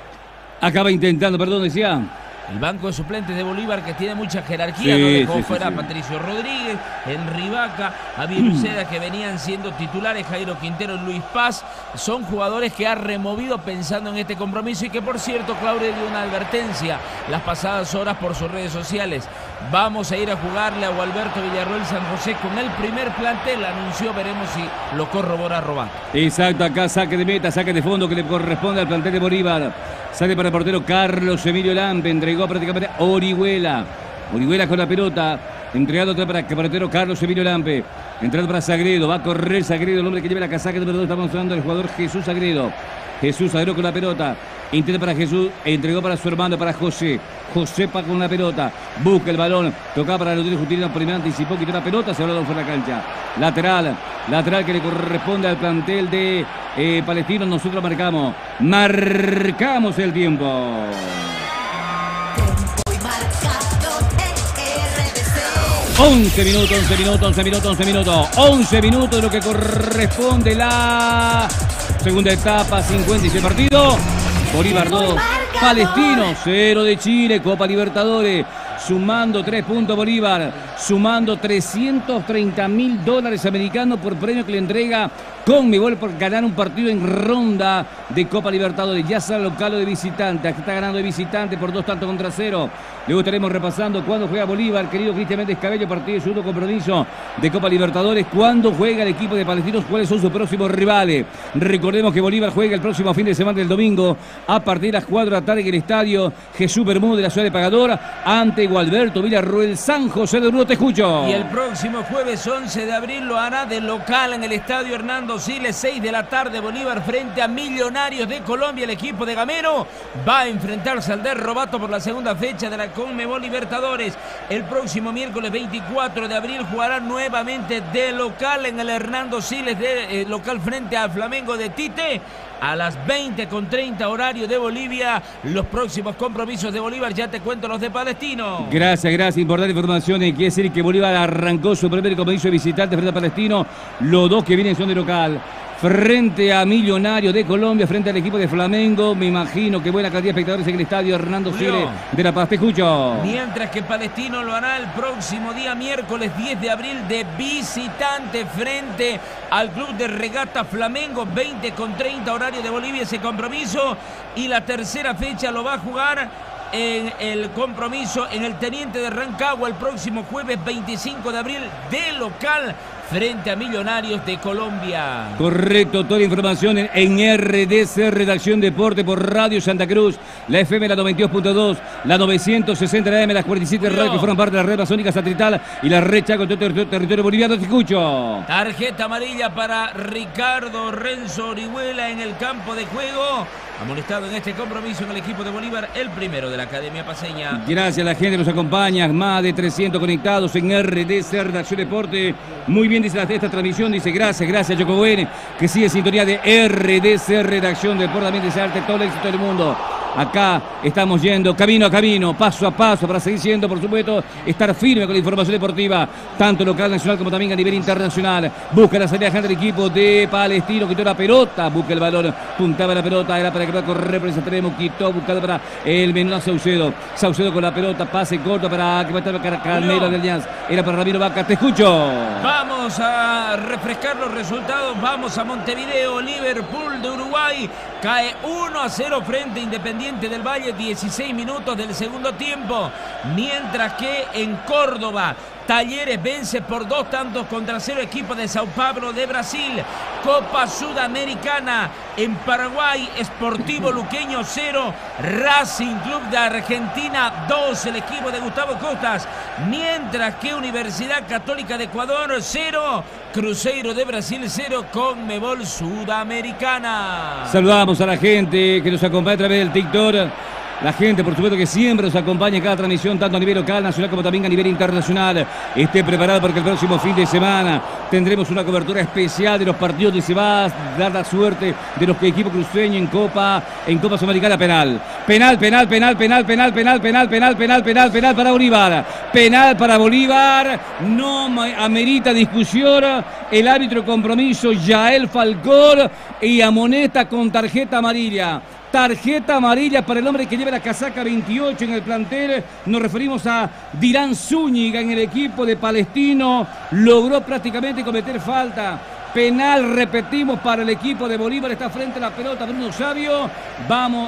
Acaba intentando, perdón, decía. El banco de suplentes de Bolívar, que tiene mucha jerarquía, Sí, no dejó sí, fuera sí. a Patricio Rodríguez, Henry Vaca, Javier Uceda, que venían siendo titulares, Jairo Quintero, Luis Paz. Son jugadores que ha removido pensando en este compromiso y que, por cierto, Claudio dio una advertencia las pasadas horas por sus redes sociales. Vamos a ir a jugarle a Gualberto Villarroel San José con el primer plantel, anunció, veremos si lo corrobora Robato. Exacto, acá saque de meta, saque de fondo que le corresponde al plantel de Bolívar. Sale para el portero Carlos Emilio Lampe, entregó prácticamente a Orihuela. Orihuela con la pelota, entregado otra para el portero Carlos Emilio Lampe. Entrando para Sagredo, va a correr Sagredo, el hombre que lleva la casaca número 2, está mostrando el jugador Jesús Sagredo. Jesús Sagredo con la pelota, intenta para Jesús, entregó para su hermano, para José. Josepa con la pelota, busca el balón, tocaba para Rodríguez Jutilino, primero anticipó, quitó la pelota, se habló fuera de la cancha. Lateral que le corresponde al plantel de Palestino. Nosotros marcamos el tiempo. Tiempo y marcador RDC. 11 minutos de lo que corresponde la segunda etapa, 56 partido. Bolívar 2, Palestino 0 de Chile, Copa Libertadores, sumando 3 puntos Bolívar, sumando $330.000 americanos por premio que le entrega Conmebol por ganar un partido en ronda de Copa Libertadores, ya sea local o de visitante. Aquí está ganando de visitante por 2-0. Luego estaremos repasando cuándo juega Bolívar, querido Cristian Méndez Cabello, partido de segundo compromiso de Copa Libertadores, cuándo juega el equipo de Palestinos, cuáles son sus próximos rivales. Recordemos que Bolívar juega el próximo fin de semana del domingo a partir de las 4 de la tarde en el estadio Jesús Bermúdez de la ciudad de Pagador ante Gualberto Villarroel San José de Oruro. Te escucho. Y el próximo jueves 11 de abril lo hará de local en el estadio Hernando Siles, 6 de la tarde, Bolívar frente a Millonarios de Colombia. El equipo de Gamero va a enfrentarse al de Robato por la segunda fecha de la Conmebol Libertadores. El próximo miércoles 24 de abril jugará nuevamente de local en el Hernando Siles, de local frente al Flamengo de Tite. A las 20:30 horario de Bolivia, los próximos compromisos de Bolívar, ya te cuento los de Palestino. Gracias, importante información. Quiere decir que Bolívar arrancó su primer compromiso de visitante frente a Palestino. Los dos que vienen son de local. Frente a Millonarios de Colombia, frente al equipo de Flamengo. Me imagino que buena cantidad de espectadores en el estadio Hernando Siles de La Paz. Te escucho. Mientras que Palestino lo hará el próximo día, miércoles 10 de abril, de visitante frente al Club de Regata Flamengo. 20:30 horario de Bolivia ese compromiso. Y la tercera fecha lo va a jugar en el compromiso en el Teniente de Rancagua el próximo jueves 25 de abril de local frente a Millonarios de Colombia. Correcto, toda la información en RDC, Redacción Deporte por Radio Santa Cruz, la FM, la 92.2, la 960, la AM, las 47 radios que forman parte de la red masónica satelital y la red Chaco, territorio boliviano. Te escucho. Tarjeta amarilla para Ricardo Renzo Orihuela en el campo de juego. Amonestado en este compromiso en el equipo de Bolívar, el primero de la Academia Paceña. Gracias a la gente que nos acompaña, más de 300 conectados en RDC, Redacción Deporte. Muy bien dice esta transmisión, dice gracias Jocobuen, que sigue sintonía de RDC, Redacción Deporte, también desearte todo el éxito del mundo Acá estamos yendo camino a camino, paso a paso, para seguir siendo, por supuesto, estar firme con la información deportiva, tanto local, nacional, como también a nivel internacional. Busca la salida del equipo de Palestino, quitó la pelota, busca el balón, puntaba la pelota, era para que pueda correr por ese extremo, quitó, buscando para el menor Saucedo. Saucedo con la pelota, pase corto para que va a estar Carmelo del Jazz. Era para Ramiro Vaca, te escucho. Vamos a refrescar los resultados, vamos a Montevideo. Liverpool de Uruguay cae 1-0 frente a Independiente del Valle, 16 minutos del segundo tiempo, mientras que en Córdoba Talleres vence por 2-0 equipo de Sao Paulo de Brasil. Copa Sudamericana en Paraguay, Sportivo Luqueño 0, Racing Club de Argentina 2, el equipo de Gustavo Costas, mientras que Universidad Católica de Ecuador 0, Cruzeiro de Brasil 0, Conmebol Sudamericana. Saludamos a la gente que nos acompaña a través del TikTok. La gente, por supuesto, que siempre nos acompaña en cada transmisión, tanto a nivel local, nacional, como también a nivel internacional. Esté preparado porque el próximo fin de semana tendremos una cobertura especial de los partidos y se va a dar la suerte de los equipos cruceños en Copa Sudamericana. Penal para Bolívar. Penal para Bolívar. No amerita discusión. El árbitro compromiso, Yael Falcón, y amonesta con tarjeta amarilla. Tarjeta amarilla para el hombre que lleva la casaca 28 en el plantel. Nos referimos a Dirán Zúñiga en el equipo de Palestino. Logró prácticamente cometer falta. Penal, repetimos, para el equipo de Bolívar. Está frente a la pelota Bruno Sabio. Vamos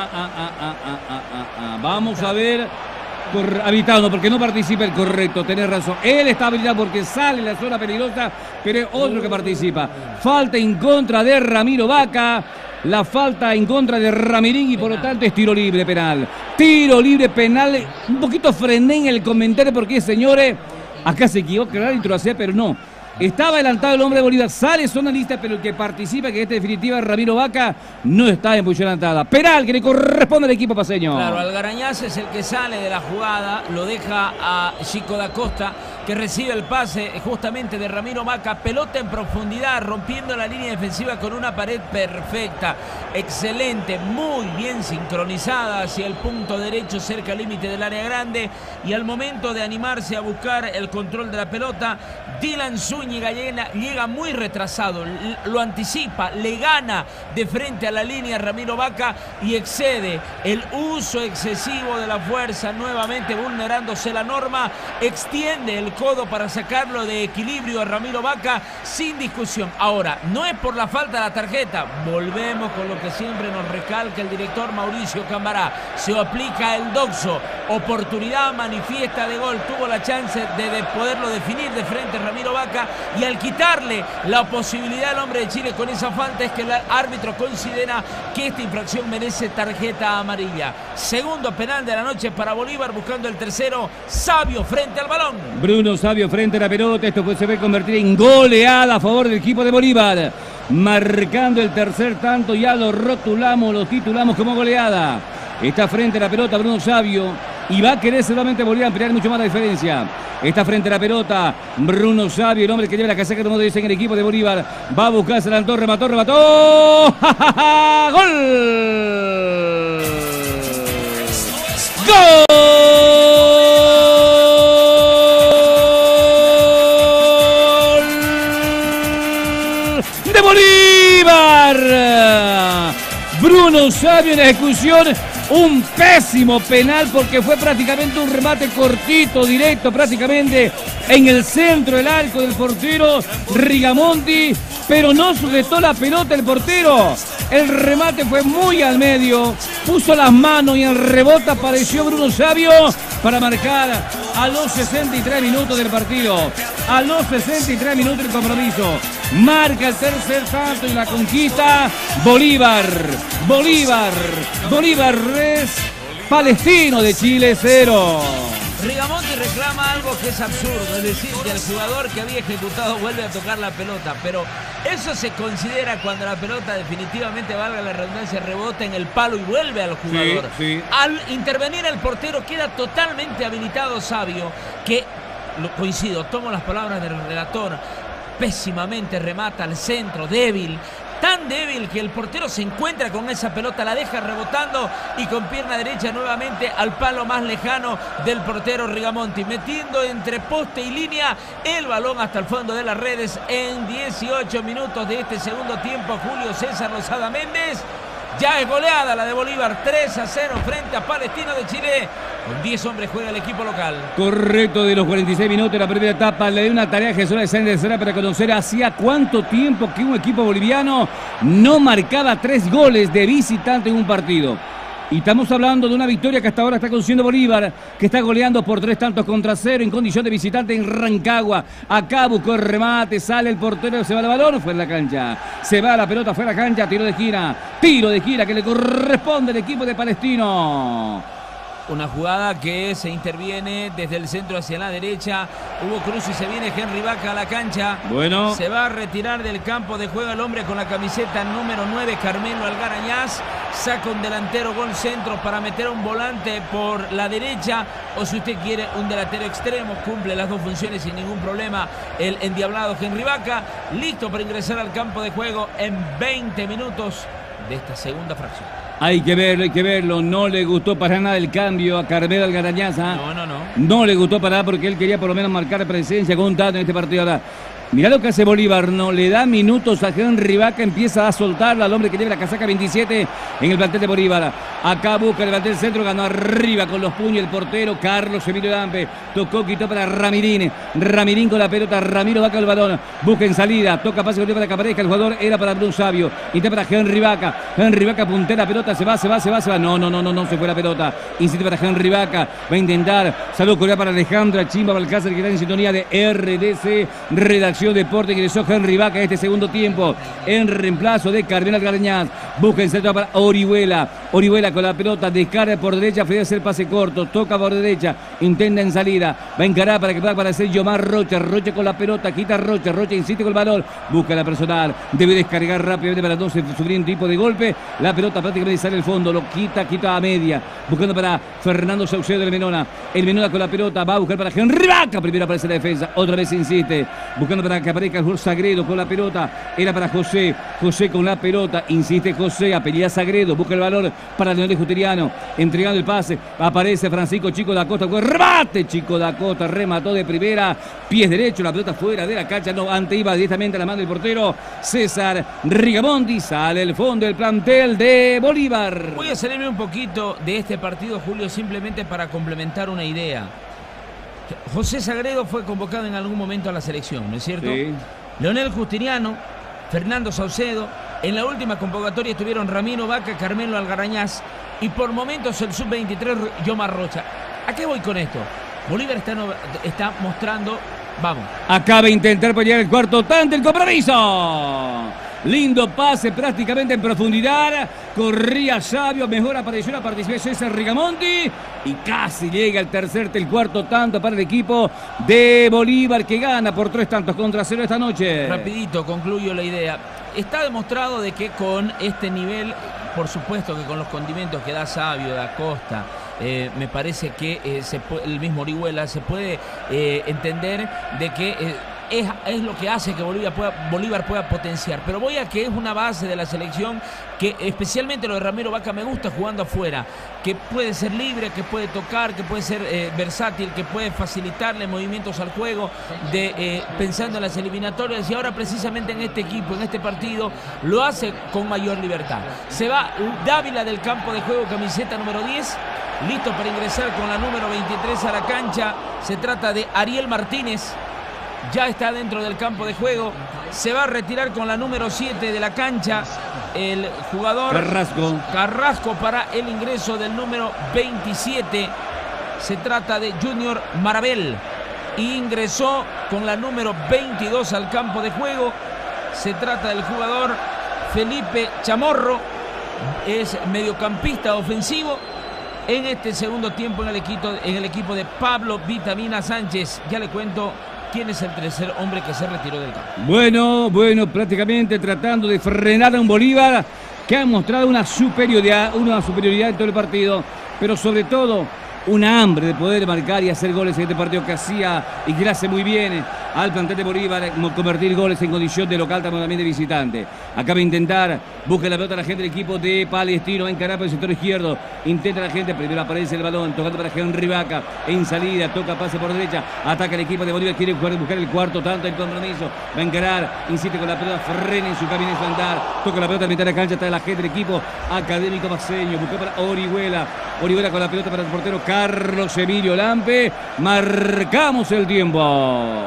a ver. Habilitado, porque no participa el correcto, tenés razón. Él está habilitado porque sale en la zona peligrosa, pero es otro que participa. Falta en contra de Ramiro Vaca. La falta en contra de Ramirín y por lo tanto es tiro libre penal. Tiro libre penal. Un poquito frené en el comentario porque, señores, acá se equivoca el árbitro, pero no. Estaba adelantado el hombre de Bolívar, sale zona lista, pero el que participa, que en esta definitiva es Ramiro Vaca, no está en posición adelantada. Penal que le corresponde al equipo paseño. Claro, Algarañaz es el que sale de la jugada, lo deja a Chico da Costa, que recibe el pase justamente de Ramiro Vaca, pelota en profundidad, rompiendo la línea defensiva con una pared perfecta, excelente, muy bien sincronizada hacia el punto derecho, cerca al límite del área grande, y al momento de animarse a buscar el control de la pelota, Dylan Zúñiga llega muy retrasado, lo anticipa, le gana de frente a la línea Ramiro Vaca y excede el uso excesivo de la fuerza, nuevamente vulnerándose la norma, extiende el codo para sacarlo de equilibrio a Ramiro Vaca sin discusión. Ahora, no es por la falta de la tarjeta, volvemos con lo que siempre nos recalca el director Mauricio Cambará, se aplica el doxo, oportunidad manifiesta de gol, tuvo la chance de poderlo definir de frente Ramiro Vaca, y al quitarle la posibilidad al hombre de Chile con esa falta es que el árbitro considera que esta infracción merece tarjeta amarilla. Segundo penal de la noche para Bolívar, buscando el tercero, Sabio frente al balón. Bruno Sabio frente a la pelota, esto se puede convertir en goleada a favor del equipo de Bolívar, marcando el tercer tanto, ya lo rotulamos, lo titulamos como goleada. Está frente a la pelota Bruno Sabio y va a querer seguramente Bolívar ampliar mucho más la diferencia. Está frente a la pelota Bruno Sabio, el hombre que lleva la casaca número 10 en el equipo de Bolívar. Va a buscar, se adelantó, remató. ¡Gol! ¡Gol! ¡De Bolívar! Bruno Sabio en ejecución. Un pésimo penal porque fue prácticamente un remate cortito, directo, prácticamente en el centro del arco del portero Rigamonti, pero no sujetó la pelota el portero. El remate fue muy al medio, puso las manos y en rebote apareció Bruno Sabio para marcar a los 63 minutos del partido. A los 63 minutos del compromiso. Marca el tercer tanto y la conquista Bolívar. Bolívar es Palestino de Chile 0. Rigamonti reclama algo que es absurdo, es decir, que el jugador que había ejecutado vuelve a tocar la pelota, pero eso se considera cuando la pelota definitivamente, valga la redundancia, rebota en el palo y vuelve al jugador. Sí. Al intervenir el portero queda totalmente habilitado Sabio, que, coincido, tomo las palabras del relator, pésimamente remata al centro, débil. tan débil que el portero se encuentra con esa pelota, la deja rebotando y con pierna derecha nuevamente al palo más lejano del portero Rigamonti, metiendo entre poste y línea el balón hasta el fondo de las redes en 18 minutos de este segundo tiempo. Julio César Lozada Méndez. Ya es goleada la de Bolívar, 3-0 frente a Palestino de Chile. Con 10 hombres juega el equipo local. Correcto, de los 46 minutos de la primera etapa. Le dio una tarea a Jesús de Sáenz de Serra para conocer hacía cuánto tiempo que un equipo boliviano no marcaba 3 goles de visitante en un partido. Y estamos hablando de una victoria que hasta ahora está consiguiendo Bolívar, que está goleando por 3-0 en condición de visitante en Rancagua. Acá buscó el remate, sale el portero, se va el balón, fuera de la cancha. Se va la pelota fuera de la cancha, tiro de gira que le corresponde al equipo de Palestino. Una jugada que se interviene desde el centro hacia la derecha. Hugo Cruz y se viene Henry Vaca a la cancha. Bueno. Se va a retirar del campo de juego el hombre con la camiseta número 9, Carmelo Algarañaz. Saca un delantero gol centro para meter a un volante por la derecha. O si usted quiere, un delantero extremo. Cumple las dos funciones sin ningún problema el endiablado Henry Vaca. Listo para ingresar al campo de juego en 20 minutos de esta segunda fracción. Hay que verlo. No le gustó para nada el cambio a Carmelo Algarañaz. No. No le gustó para nada porque él quería por lo menos marcar presencia con un tanto en este partido. Ahora, mirá lo que hace Bolívar, no le da minutos a Henry Vaca, empieza a soltarla al hombre que lleva la casaca 27 en el plantel de Bolívar. Acá busca el plantel centro, ganó arriba con los puños el portero Carlos Emilio Dampe. Tocó, quitó para Ramirín con la pelota, Ramiro Vaca el balón, busca en salida, toca pase para que aparezca el jugador, era para Bruno Sabio, intenta para Henry Vaca puntea la pelota, se va, no se fue la pelota, insiste para Henry Vaca, va a intentar, saludo cordial para Alejandra Chimba Balcázar que está en sintonía de RDC, redacción Deporte, ingresó Henry Vaca en este segundo tiempo, en reemplazo de Carmelo Algarañaz, busca en centro para Orihuela con la pelota, descarga por derecha, fue a hacer pase corto, toca por derecha, intenta en salida, va a encarar para que pueda aparecer Yomar Rocha con la pelota, quita Rocha insiste con el balón, busca la personal, debe descargar rápidamente para no sufrir un tipo de golpe, la pelota prácticamente sale al fondo, lo quita a media, buscando para Fernando Saucedo del Menona, el Menona con la pelota, va a buscar para Henry Vaca, primero aparece la defensa, otra vez insiste, buscando para que aparezca el jugador Sagredo con la pelota, era para José con la pelota, insiste José, apelida Sagredo, busca el valor para Leonel Juteriano, entregando el pase, aparece Francisco Chico da Costa, remate Chico da Costa, remató de primera, pies derecho, la pelota fuera de la cancha, no, ante iba directamente a la mano del portero César Rigamonti, sale el fondo del plantel de Bolívar. Voy a salirme un poquito de este partido, Julio, simplemente para complementar una idea. José Sagredo fue convocado en algún momento a la selección, ¿no es cierto? Sí. Leonel Justiniano, Fernando Saucedo, en la última convocatoria estuvieron Ramiro Vaca, Carmelo Algarañaz y por momentos el sub-23 Yomar Rocha. ¿A qué voy con esto? Bolívar está mostrando, vamos. Acaba de intentar pelear el cuarto tanto, el compromiso. Lindo pase prácticamente en profundidad. Corría Sabio, mejor apareció la participación de César Rigamonti. Y casi llega el cuarto tanto para el equipo de Bolívar que gana por 3-0 esta noche. Rapidito, concluyo la idea. Está demostrado de que con este nivel, por supuesto que con los condimentos que da Sabio, da Costa, me parece que el mismo Orihuela se puede entender de que es lo que hace que Bolívar pueda potenciar. Pero voy a que es una base de la selección que especialmente lo de Ramiro Vaca me gusta jugando afuera, que puede ser libre, que puede tocar, que puede ser versátil, que puede facilitarle movimientos al juego, pensando en las eliminatorias, y ahora precisamente en este equipo, en este partido, lo hace con mayor libertad. Se va Dávila del campo de juego, camiseta número 10, listo para ingresar con la número 23 a la cancha. Se trata de Ariel Martínez. Ya está dentro del campo de juego. Se va a retirar con la número 7 de la cancha el jugador Carrasco para el ingreso del número 27. Se trata de Junior Marabel. Ingresó con la número 22 al campo de juego. Se trata del jugador Felipe Chamorro. Es mediocampista ofensivo en este segundo tiempo en el equipo de Pablo Vitamina Sánchez. Ya le cuento quién es el tercer hombre que se retiró del campo. Bueno, prácticamente tratando de frenar a un Bolívar que ha mostrado una superioridad en todo el partido, pero sobre todo una hambre de poder marcar y hacer goles en este partido que hacía y que hace muy bien al plantel de Bolívar convertir goles en condición de local, también de visitante. Acaba de intentar, busca la pelota la gente del equipo de Palestino, va a encarar por el sector izquierdo, intenta la gente, primero aparece el balón, tocando para Henry Vaca, en salida, toca pase por derecha, ataca el equipo de Bolívar, quiere buscar el cuarto tanto el compromiso, va a encarar, insiste con la pelota, frena en su camino en su andar, toca la pelota a mitad de la cancha, está la gente del equipo Académico Paceño, busca para Orihuela con la pelota para el portero Carlos Emilio Lampe, marcamos el tiempo.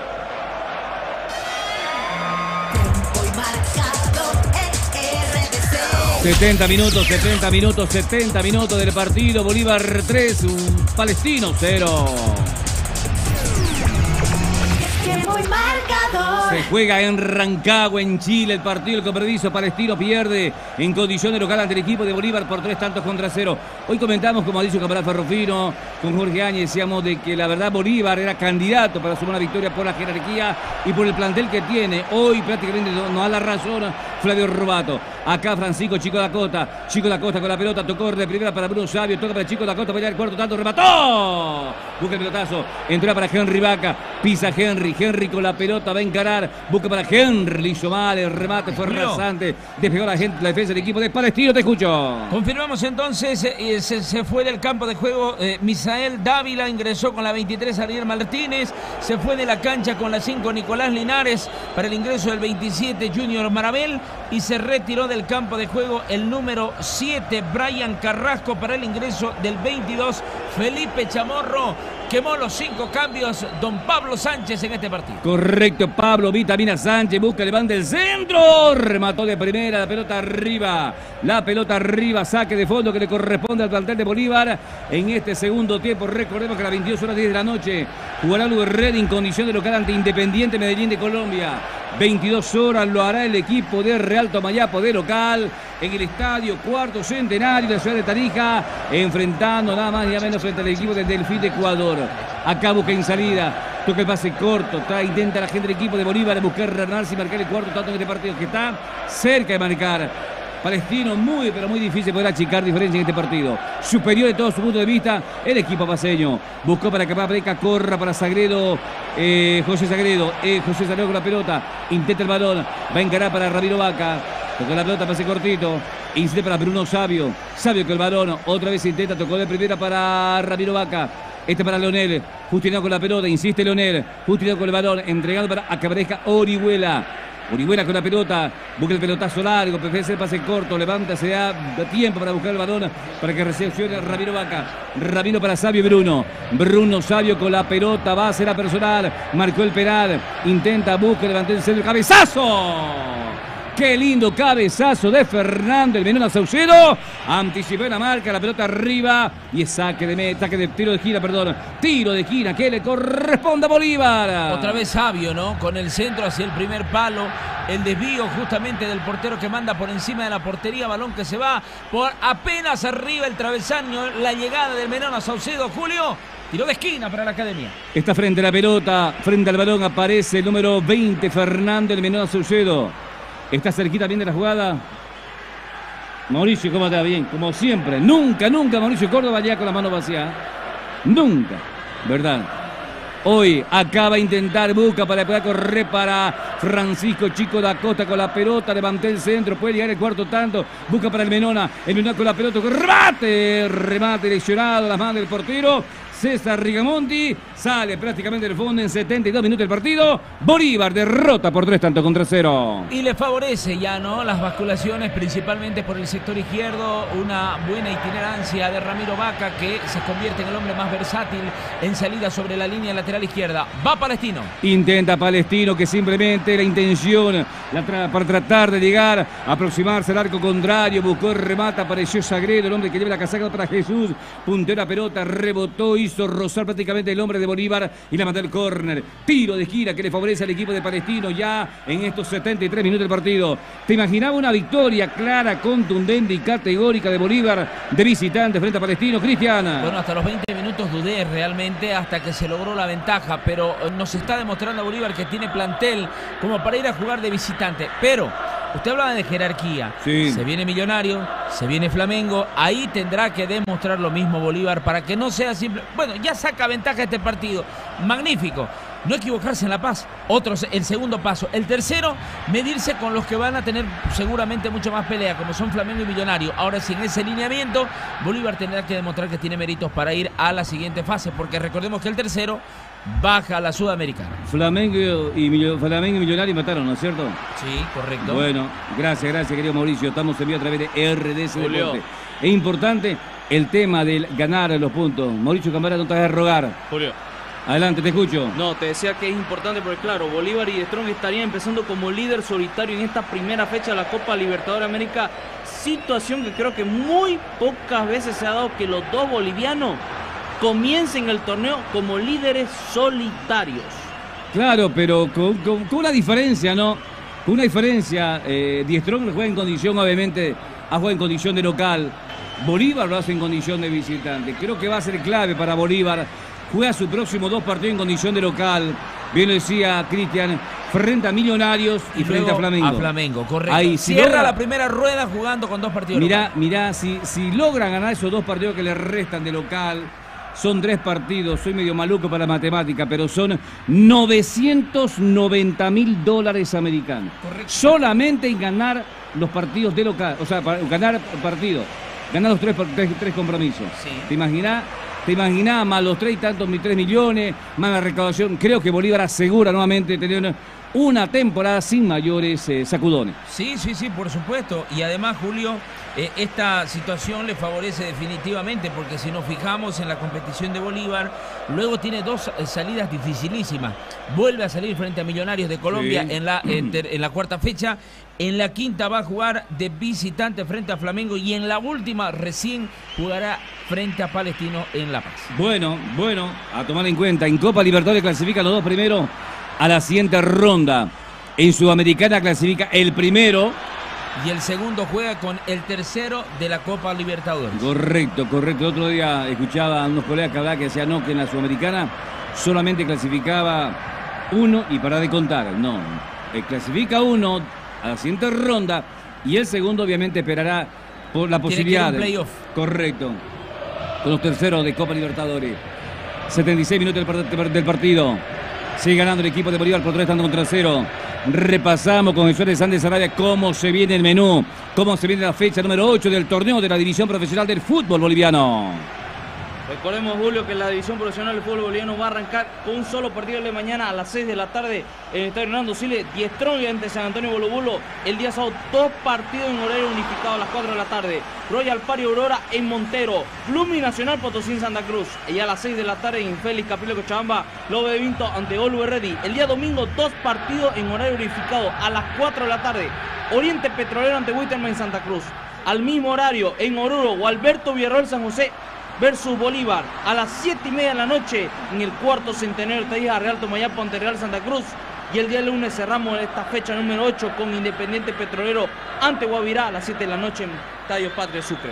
70 minutos del partido. Bolívar 3, Palestino 0. Se juega en Rancagua, en Chile, el partido. El compromiso Palestino pierde en condición de local ante el equipo de Bolívar por 3-0. Hoy comentamos, como ha dicho Cabral Ferrofino, con Jorge Áñez, decíamos de que la verdad Bolívar era candidato para sumar una victoria por la jerarquía y por el plantel que tiene. Hoy prácticamente no da la razón Flavio Robato. Acá Francisco Chico da Costa con la pelota, tocó de primera para Bruno Sabio, toca para Chico da Costa, para el cuarto tanto, remató. Busca el pelotazo, entró para Henry Vaca, pisa Henry con la pelota, va a encarar, busca para Henry, hizo mal, el remate fue rasante, despegó la defensa del equipo de Palestino, te escucho. Confirmamos entonces, se fue del campo de juego Misael Dávila, ingresó con la 23 Ariel Martínez, se fue de la cancha con la 5 Nicolás Linares para el ingreso del 27 Junior Marabel y se retiró del campo de juego el número 7 Brian Carrasco para el ingreso del 22 Felipe Chamorro. Quemó los 5 cambios don Pablo Sánchez en este partido. Correcto, Pablo Vitamina Sánchez busca, levanta el centro, remató de primera, la pelota arriba, saque de fondo que le corresponde al plantel de Bolívar en este segundo tiempo. Recordemos que a las 22 horas 10 de la noche jugará Luis Red en condición de local ante Independiente Medellín de Colombia. 22 horas lo hará el equipo de Real Tomayapo de local en el estadio Cuarto Centenario de la ciudad de Tarija, enfrentando nada más y nada menos frente al equipo del Delfín de Ecuador. Acá busca en salida, toca el pase corto, intenta la gente del equipo de Bolívar buscar ganarse y marcar el cuarto tanto en este partido que está cerca de marcar. Palestino muy difícil poder achicar diferencia en este partido. Superior de todo su punto de vista el equipo paceño. Buscó para que Paprika corra para Sagredo, José Sagredo con la pelota, intenta el balón, va a encarar para Ramiro Vaca. Toca la pelota, pase cortito, insiste para Bruno Sabio con el balón, otra vez intenta, tocó de primera para Ramiro Vaca. Para Leonel, Justinado con la pelota, insiste Leonel, Justinado con el balón, entregando para que aparezca Orihuela con la pelota, busca el pelotazo largo, prefiere hacer pase corto, levanta, se da tiempo para buscar el balón, para que recepcione Ramiro Vaca. Ramiro para Sabio Bruno Sabio con la pelota, va a ser a personal, marcó el penal, intenta, busca, levantar el centro, ¡cabezazo! Qué lindo cabezazo de Fernando el Menona Saucedo. Anticipó la marca, la pelota arriba y es tiro de gira que le corresponde a Bolívar. Otra vez Sabio, ¿no? Con el centro hacia el primer palo. El desvío justamente del portero que manda por encima de la portería. Balón que se va por apenas arriba el travesaño. La llegada del Menona Saucedo, Julio. Tiro de esquina para la Academia. Está frente a la pelota, frente al balón aparece el número 20, Fernando el Menona Saucedo. Está cerquita bien de la jugada. Mauricio, ¿cómo está? Bien, como siempre. Nunca Mauricio Córdoba llega con la mano vacía. Nunca, ¿verdad? Hoy acaba de intentar, busca para poder correr para Francisco Chico da Costa con la pelota, levantó el centro, puede llegar el cuarto tanto, busca para el Menona con la pelota, remate lesionado, las manos del portero. César Rigamonti sale prácticamente del fondo en 72 minutos del partido. Bolívar derrota por 3-0. Y le favorece ya, ¿no? Las basculaciones principalmente por el sector izquierdo. Una buena itinerancia de Ramiro Vaca que se convierte en el hombre más versátil en salida sobre la línea lateral izquierda. Va Palestino. Intenta Palestino que simplemente la intención para tratar de llegar, aproximarse al arco contrario. Buscó el remate, apareció Sagredo, el hombre que lleva la casaca para Jesús. Punteó la pelota, rebotó, hizo rozar prácticamente el hombre de Bolívar y la mandó al córner. Tiro de gira que le favorece al equipo de Palestino ya en estos 73 minutos del partido. ¿Te imaginaba una victoria clara, contundente y categórica de Bolívar de visitante frente a Palestino, Cristiana? Bueno, hasta los 20 minutos dudé realmente hasta que se logró la ventaja, pero nos está demostrando a Bolívar que tiene plantel como para ir a jugar de visitante. Pero usted hablaba de jerarquía. Sí. Se viene Millonario, se viene Flamengo. Ahí tendrá que demostrar lo mismo Bolívar para que no sea simple. Bueno, ya saca ventaja este partido. Magnífico. no equivocarse en La Paz. El segundo paso. El tercero, medirse con los que van a tener seguramente mucha más pelea, como son Flamengo y Millonario. Ahora sí, en ese lineamiento, Bolívar tendrá que demostrar que tiene méritos para ir a la siguiente fase, porque recordemos que el tercero baja a la Sudamericana. Flamengo y Millonario mataron, ¿no es cierto? Sí, correcto. Bueno, gracias, querido Mauricio. Estamos en vivo a través de RDS Deporte. Es importante el tema del ganar los puntos. Mauricio Camarada, no te hagas rogar. Julio. Adelante, te escucho. No, te decía que es importante porque, claro, Bolívar y The Strong estarían empezando como líder solitario en esta primera fecha de la Copa Libertadores de América. Situación que creo que muy pocas veces se ha dado, que los dos bolivianos comiencen el torneo como líderes solitarios. Claro, pero con una diferencia, ¿no? Con una diferencia. The Strong juega en condición, obviamente, ha jugado en condición de local. Bolívar lo hace en condición de visitante. Creo que va a ser clave para Bolívar. Juega sus próximos 2 partidos en condición de local. Bien lo decía Cristian, frente a Millonarios y frente a Flamengo. A Flamengo, correcto. Ahí, cierra la primera rueda jugando con 2 partidos. Mirá, si logran ganar esos 2 partidos que le restan de local, son 3 partidos. Soy medio maluco para la matemática, pero son $990.000 americanos. Correcto. Solamente en ganar los partidos de local. O sea, para ganar partidos. Ganar los 3 compromisos. Sí. ¿Te imaginás? Más los 3 y tantos, 3 millones, más la recaudación? Creo que Bolívar asegura nuevamente tener una temporada sin mayores sacudones. Sí, por supuesto. Y además, Julio, esta situación le favorece definitivamente, porque si nos fijamos en la competición de Bolívar, luego tiene 2 salidas dificilísimas. Vuelve a salir frente a Millonarios de Colombia, sí, en la 4ª fecha. En la 5ª va a jugar de visitante frente a Flamengo, y en la última recién jugará frente a Palestino en La Paz. Bueno, a tomar en cuenta. En Copa Libertadores clasifican los 2 primeros a la siguiente ronda. En Sudamericana clasifica el primero. Y el segundo juega con el tercero de la Copa Libertadores. Correcto. El otro día escuchaba a unos colegas que hablaban que decían que en la Sudamericana solamente clasificaba uno y para de contar. No, clasifica uno a la siguiente ronda y el segundo obviamente esperará por la posibilidad de playoff. Correcto. Con los terceros de Copa Libertadores. 76 minutos del partido. Sigue ganando el equipo de Bolívar por 3 estando contra 0. Repasamos con Jesús de Sández Arabia cómo se viene el menú, cómo se viene la fecha número 8 del torneo de la División Profesional del Fútbol Boliviano. Recordemos, Julio, que la División Profesional del Fútbol Boliviano va a arrancar con un solo partido de mañana a las 6 de la tarde en el Estadio Hernando Siles. The Strong ante San Antonio Bolo Bolo. El día sábado, 2 partidos en horario unificado a las 4 de la tarde. Royal Party Aurora en Montero. Flumi Nacional Potosí en Santa Cruz. Y a las 6 de la tarde en Félix Capilo Cochabamba, Lobe de Vinto ante Always Ready. El día domingo, 2 partidos en horario unificado a las 4 de la tarde. Oriente Petrolero ante Witterman en Santa Cruz. Al mismo horario en Oruro, Gualberto Villarroel San José versus Bolívar. A las 7:30 de la noche en el 4º centenario de Tarija, Real Tomayapo ante Real Santa Cruz. Y el día lunes cerramos esta fecha número 8 con Independiente Petrolero ante Guavirá a las 7 de la noche en Estadio Patria Sucre.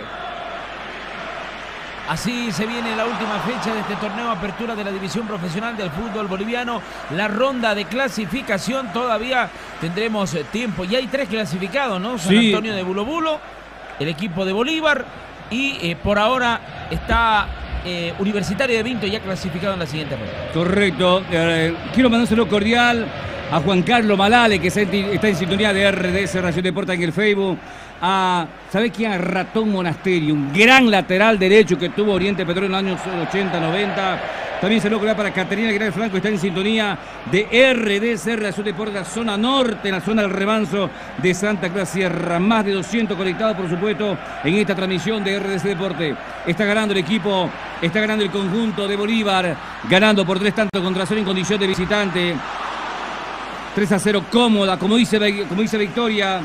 Así se viene la última fecha de este torneo apertura de la División Profesional del Fútbol Boliviano. La ronda de clasificación todavía tendremos tiempo. Ya hay 3 clasificados, ¿no? San Antonio de Bulo Bulo, el equipo de Bolívar y por ahora está Universitario de Vinto ya clasificado en la siguiente ronda. Correcto. Quiero mandar un saludo cordial a Juan Carlos Malale, que está en sintonía de RDS Ración Deporta en el Facebook. ¿Sabés quién? A Ratón Monasterio, un gran lateral derecho que tuvo Oriente Petrolero en los años 80, 90. También saludo cordial para Caterina Aguilar Franco, está en sintonía de RDS Ración Deporta, la zona norte, en la zona del Remanso de Santa Cruz Sierra. Más de 200 conectados, por supuesto, en esta transmisión de RDS Deporte. Está ganando el equipo, está ganando el conjunto de Bolívar, ganando por 3 tantos contra 0 en condición de visitante. 3-0 cómoda, como dice Victoria.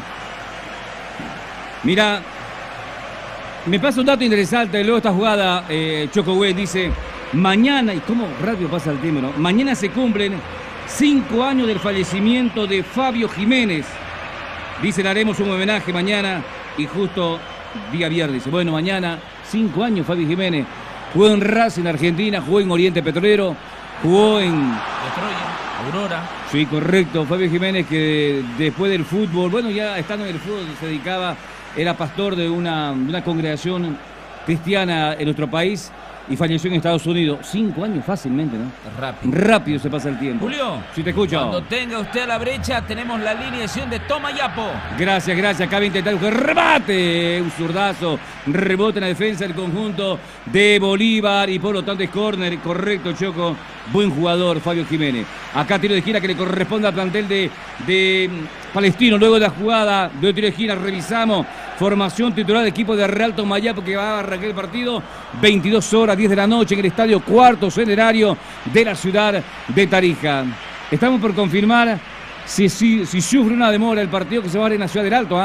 Mira, me pasa un dato interesante, luego esta jugada, Choco Güey dice, mañana, y cómo rápido pasa el tiempo, ¿no? Mañana se cumplen 5 años del fallecimiento de Fabio Jiménez. Dice, le haremos un homenaje mañana, y justo día viernes, dice, bueno, mañana, 5 años Fabio Jiménez. Jugó en Racing, Argentina, jugó en Oriente Petrolero, jugó en Aurora. Sí, correcto. Fabio Jiménez, que después del fútbol, bueno, ya estando en el fútbol, se dedicaba, era pastor de una congregación cristiana en nuestro país. y falleció en Estados Unidos. 5 años fácilmente, ¿no? Rápido se pasa el tiempo. Julio, si te escucho. Cuando tenga usted a la brecha, tenemos la alineación de Toma Yapo. Gracias. Acá va a intentar un remate. Un zurdazo. Rebote en la defensa del conjunto de Bolívar. Y por lo tanto es córner. Correcto, Choco. Buen jugador, Fabio Jiménez. Acá tiro de esquina que le corresponde al plantel de Palestino. Luego de la jugada de tiro de esquina revisamos. Formación titular del equipo de Real Tomayapo que va a arrancar el partido. 22 horas, 10 de la noche en el estadio Cuarto Centenario de la ciudad de Tarija. Estamos por confirmar si sufre una demora el partido que se va a dar en la ciudad del Alto.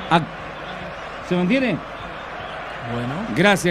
¿Se mantiene? Bueno. Gracias.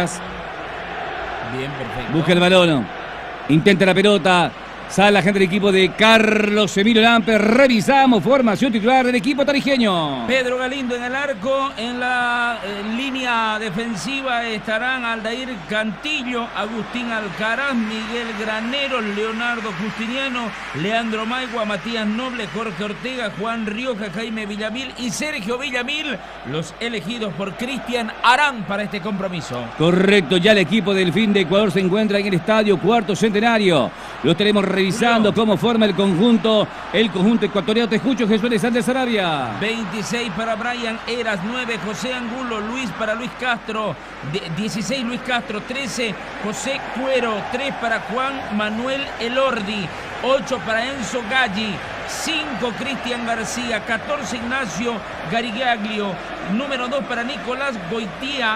Bien, perfecto. Busca el balón. Intenta la pelota. Sale la gente del equipo de Carlos Emilio Lampe. Revisamos formación titular del equipo tarijeño. Pedro Galindo en el arco. En la línea defensiva estarán Aldair Cantillo, Agustín Alcaraz, Miguel Granero, Leonardo Justiniano, Leandro Maigua, Matías Noble, Jorge Ortega, Juan Rioja, Jaime Villamil y Sergio Villamil, los elegidos por Cristian Arán para este compromiso. Correcto, ya el equipo del Fin de Ecuador se encuentra en el estadio Cuarto Centenario. Lo tenemos revisando cómo forma el conjunto ecuatoriano. Te escucho, Jesús Alexander Sarabia. 26 para Brian Eras, 9 José Angulo, Luis para Luis Castro, 16 Luis Castro, 13 José Cuero, 3 para Juan Manuel Elordi, 8 para Enzo Galli, 5 Cristian García, 14 Ignacio Garigaglio, número 2 para Nicolás Goitía,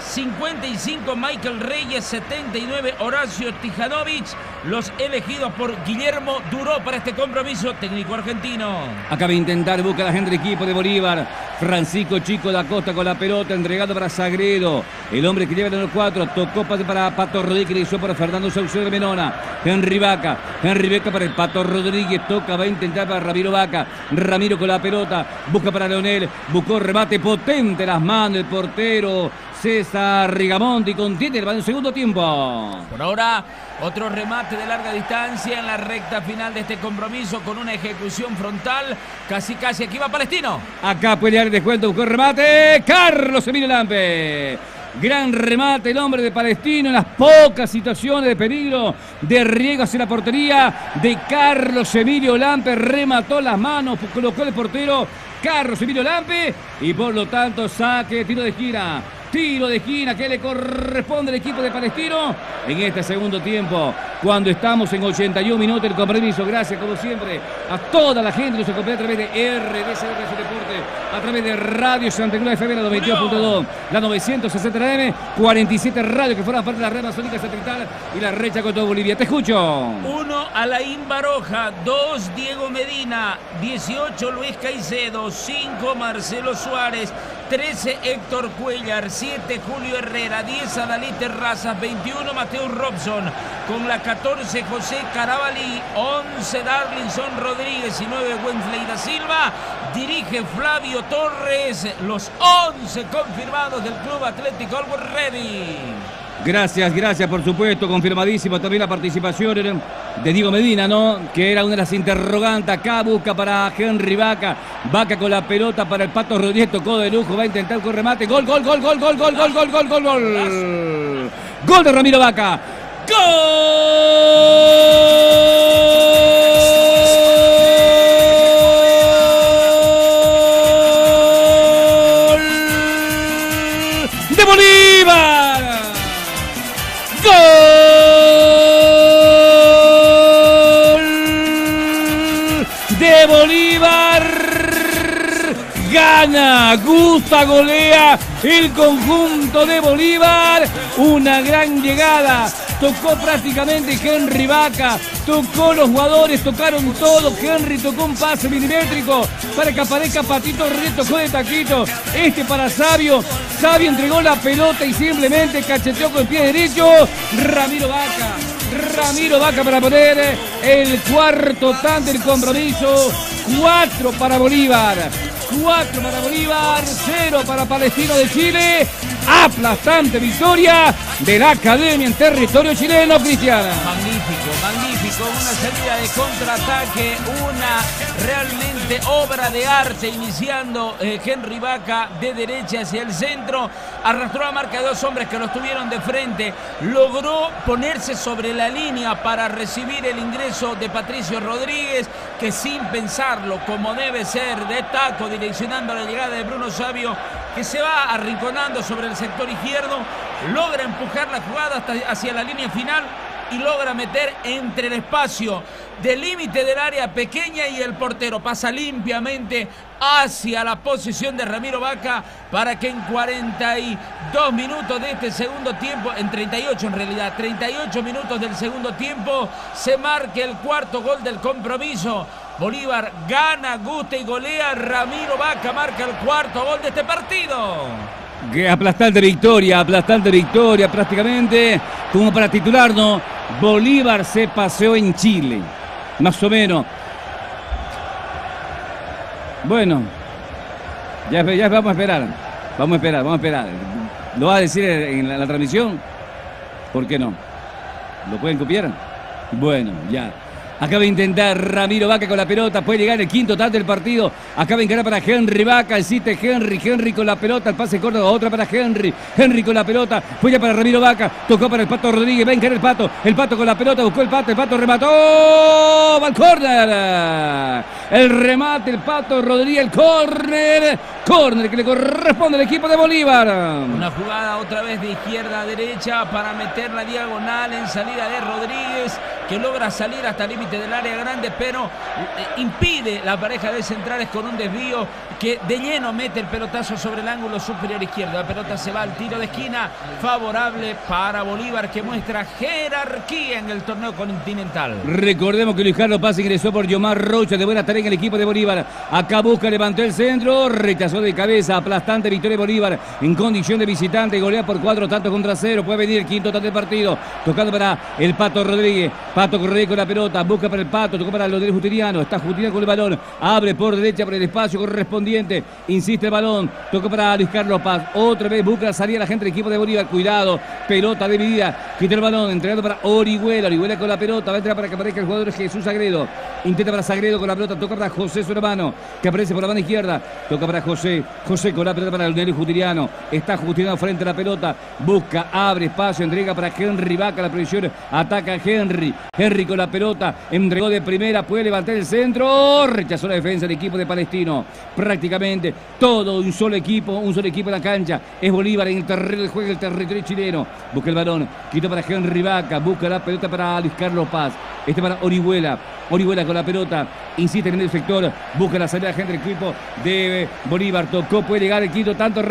55 Michael Reyes, 79 Horacio Tijanovic, los elegidos por Guillermo Duró para este compromiso, técnico argentino. Acaba de intentar, busca la gente del equipo de Bolívar. Francisco Chico da Costa con la pelota, entregado para Sagredo, el hombre que lleva el número 4, tocó pase para Pato Rodríguez, le hizo para Fernando Saucedo de Menona. Henry Vaca para el Pato Rodríguez, toca, va a intentar para Ramiro Vaca. Ramiro con la pelota, busca para Leonel, buscó remate potente, las manos del portero César Rigamonti, contiene el balón en segundo tiempo. Por ahora, otro remate de larga distancia en la recta final de este compromiso con una ejecución frontal. Casi, aquí va Palestino. Acá puede dar el descuento, buscó el remate. Carlos Emilio Lampe. Gran remate el hombre de Palestino en las pocas situaciones de peligro de riego hacia la portería de Carlos Emilio Lampe. Remató las manos, colocó el portero Carlos Emilio Lampe y por lo tanto saque, tiro de esquina. Tiro de esquina que le corresponde al equipo de Palestino en este segundo tiempo, cuando estamos en 81 minutos del compromiso. Gracias, como siempre, a toda la gente que se acompaña a través de RDC Deporte, a través de Radio Santa Cruz FM, la 92.2, la 960 AM, 47 radios que forman parte de la red amazónica satelital y la recha con todo Bolivia. Te escucho. 1 Alain Baroja, 2 Diego Medina, 18 Luis Caicedo, 5 Marcelo Suárez, 13 Héctor Cuellar, 7 Julio Herrera, 10 Adalí Terrazas, 21 Mateo Robson, con la 14 José Carabalí, 11 Darlinson Rodríguez y 9 Wenfley da Silva. Dirige Flavio Torres, los 11 confirmados del Club Atlético Always Ready. Gracias, por supuesto, confirmadísimo también la participación de Diego Medina, ¿no? Que era una de las interrogantes. Acá busca para Henry Vaca, Vaca con la pelota para el Pato Rodríguez, tocó de lujo, va a intentar con remate, gol de Ramiro Vaca, gol de Bolívar. ¡Gol de Bolívar! Gana, gusta, golea el conjunto de Bolívar. Una gran llegada. Tocó prácticamente Henry Vaca. Tocó los jugadores, tocaron todo. Henry tocó un pase milimétrico para que aparezca Patito Rodríguez, tocó de taquito. Para Sabio. Sabio entregó la pelota y simplemente cacheteó con el pie derecho. Ramiro Vaca para poner el cuarto tanto del compromiso. 4 para Bolívar. 0 para Palestino de Chile. Aplastante victoria de la Academia en territorio chileno, Cristiana. Magnífico con una salida de contraataque, una realmente obra de arte, iniciando Henry Vaca de derecha hacia el centro, arrastró la marca de dos hombres que los tuvieron de frente, logró ponerse sobre la línea para recibir el ingreso de Patricio Rodríguez, que sin pensarlo, como debe ser, de taco, direccionando la llegada de Bruno Sabio, que se va arrinconando sobre el sector izquierdo, logra empujar la jugada hasta hacia la línea final y logra meter entre el espacio del límite del área pequeña y el portero. Pasa limpiamente hacia la posición de Ramiro Vaca para que en 42 minutos de este segundo tiempo, en 38 en realidad, 38 minutos del segundo tiempo, se marque el cuarto gol del compromiso. Bolívar gana, gusta y golea. Ramiro Vaca marca el cuarto gol de este partido. Aplastante victoria prácticamente, como para titularnos. Bolívar se paseó en Chile, más o menos. Bueno, ya vamos a esperar. ¿Lo va a decir en la transmisión? ¿Por qué no? ¿Lo pueden copiar? Bueno, ya. Acaba de intentar Ramiro Vaca con la pelota, puede llegar el quinto tanto del partido. Acaba de encarar para Henry Vaca, existe Henry con la pelota, el pase corto, otra para Henry con la pelota, fue ya para Ramiro Vaca, tocó para el Pato Rodríguez, va a encarar el Pato con la pelota, buscó el Pato remató, va al córner, el remate, el Pato Rodríguez, el córner que le corresponde al equipo de Bolívar. Una jugada otra vez de izquierda a derecha para meter la diagonal en salida de Rodríguez, que logra salir hasta el límite del área grande, pero impide la pareja de centrales con un desvío que de lleno mete el pelotazo sobre el ángulo superior izquierdo. La pelota se va al tiro de esquina, favorable para Bolívar, que muestra jerarquía en el torneo continental. Recordemos que Luis Carlos Paz ingresó por Yomar Rocha, de buena tarea en el equipo de Bolívar. Acá busca, levantó el centro, rechazó de cabeza, aplastante victoria de Bolívar en condición de visitante, golea por 4 tantos contra 0. Puede venir el quinto tanto del partido, tocando para el Pato Rodríguez con la pelota, busca para el Pato, tocó para los del Justiniano, está Justiniano con el balón, abre por derecha por el espacio correspondiente, insiste el balón, tocó para Luis Carlos Paz, otra vez busca la salida la gente del equipo de Bolívar, cuidado, pelota dividida, quita el balón, entregando para Orihuela con la pelota, va a entrar para que aparezca el jugador Jesús Sagredo, intenta para Sagredo con la pelota, toca para José su hermano, que aparece por la mano izquierda, toca para José con la pelota para el Justiniano, está Justiniano frente a la pelota, busca, abre espacio, entrega para Henry Vaca, la presión, ataca Henry con la pelota, entregó de primera, puede levantar el centro, rechazó la defensa del equipo de Palestino. Prácticamente todo un solo equipo en la cancha. Es Bolívar en el terreno de juego, el territorio chileno. Busca el balón, quita para Henry Vaca, busca la pelota para Luis Carlos Paz. Para Orihuela con la pelota, insiste en el sector, busca la salida de la gente del equipo de Bolívar, tocó, puede llegar el quinto tanto,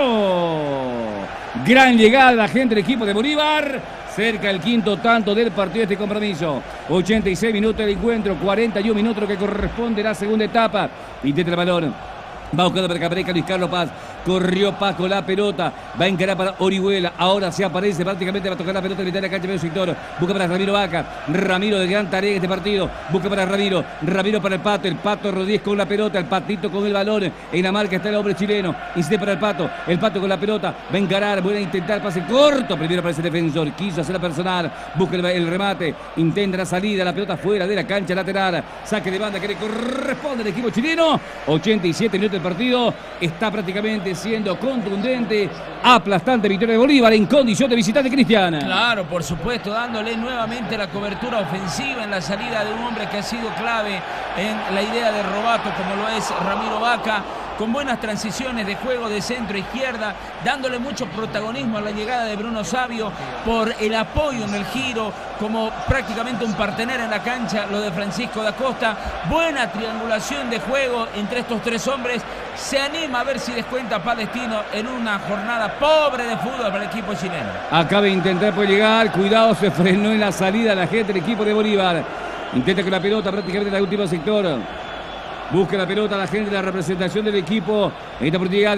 remató. Gran llegada la gente del equipo de Bolívar. Cerca el quinto tanto del partido de este compromiso. 86 minutos del encuentro, 41 minutos lo que corresponde a la segunda etapa. Intenta el balón. Va buscando para que aparezca Luis Carlos Paz. Corrió Paz con la pelota. Va a encarar para Orihuela. Ahora se aparece prácticamente. Va a tocar la pelota en mitad de la cancha medio sector. Busca para Ramiro Vaca. Ramiro de gran tarea en este partido. Busca para Ramiro. Ramiro para el Pato. El Pato Rodríguez con la pelota. El Patito con el balón. En la marca está el hombre chileno. Insiste para el Pato. El Pato con la pelota. Va a encarar. Vuelve a intentar pase corto. Primero aparece el defensor. Quiso hacer la personal. Busca el remate. Intenta la salida. La pelota fuera de la cancha lateral. Saque de banda que le corresponde al equipo chileno. 87 minutos. El partido está prácticamente siendo contundente, aplastante victoria de Bolívar en condición de visitante, Cristiana. Claro, por supuesto, dándole nuevamente la cobertura ofensiva en la salida de un hombre que ha sido clave en la idea de Robato, como lo es Ramiro Vaca, con buenas transiciones de juego de centro a izquierda, dándole mucho protagonismo a la llegada de Bruno Sabio por el apoyo en el giro, como prácticamente un partener en la cancha, lo de Francisco da Costa. Buena triangulación de juego entre estos tres hombres. Se anima a ver si descuenta Palestino en una jornada pobre de fútbol para el equipo chileno. Acaba de intentar por llegar, cuidado, se frenó en la salida la gente del equipo de Bolívar. Intenta con la pelota prácticamente en el último sector. Busca la pelota la gente de la representación del equipo. Esta oportunidad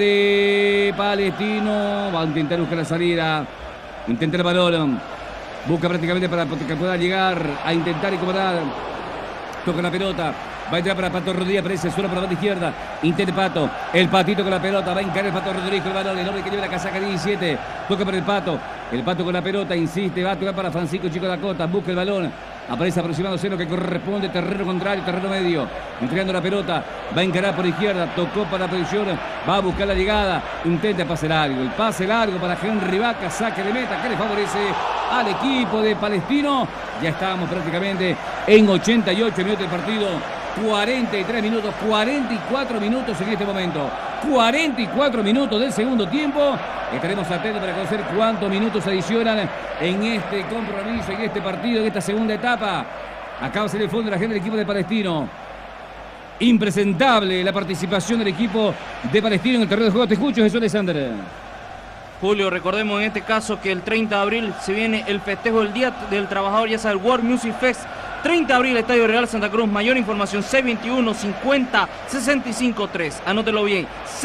de Palestino. Va a intentar buscar la salida. Intenta el balón. Busca prácticamente para que pueda llegar a intentar incomodar. Toca la pelota. Va a entrar para Pato Rodríguez, aparece solo por la banda izquierda. Intenta el Pato. El Patito con la pelota. Va a encarar el Pato Rodríguez con el balón. El hombre que lleva la casaca 17. Toca para el Pato. El Pato con la pelota. Insiste. Va a tocar para Francisco Chico da Costa. Busca el balón. Aparece aproximándose lo que corresponde. Terreno contrario, terreno medio. Entregando la pelota. Va a encarar por izquierda. Tocó para la posición. Va a buscar la llegada. Intenta el pase largo. El pase largo para Henry Vaca. Saque de meta que le favorece al equipo de Palestino. Ya estábamos prácticamente en 88 minutos del partido. 43 minutos, 44 minutos en este momento. 44 minutos del segundo tiempo. Estaremos atentos para conocer cuántos minutos adicionan en este compromiso, en este partido, en esta segunda etapa. Acaba de salir el fondo de la gente del equipo de Palestino. Impresentable la participación del equipo de Palestino en el terreno de juego. Te escucho, Jesús Alexander. Julio, recordemos en este caso que el 30 de abril se viene el festejo del Día del Trabajador, ya sea el World Music Fest. 30 de abril, Estadio Real Santa Cruz. Mayor información, 621-50-65-3. Anótelo bien,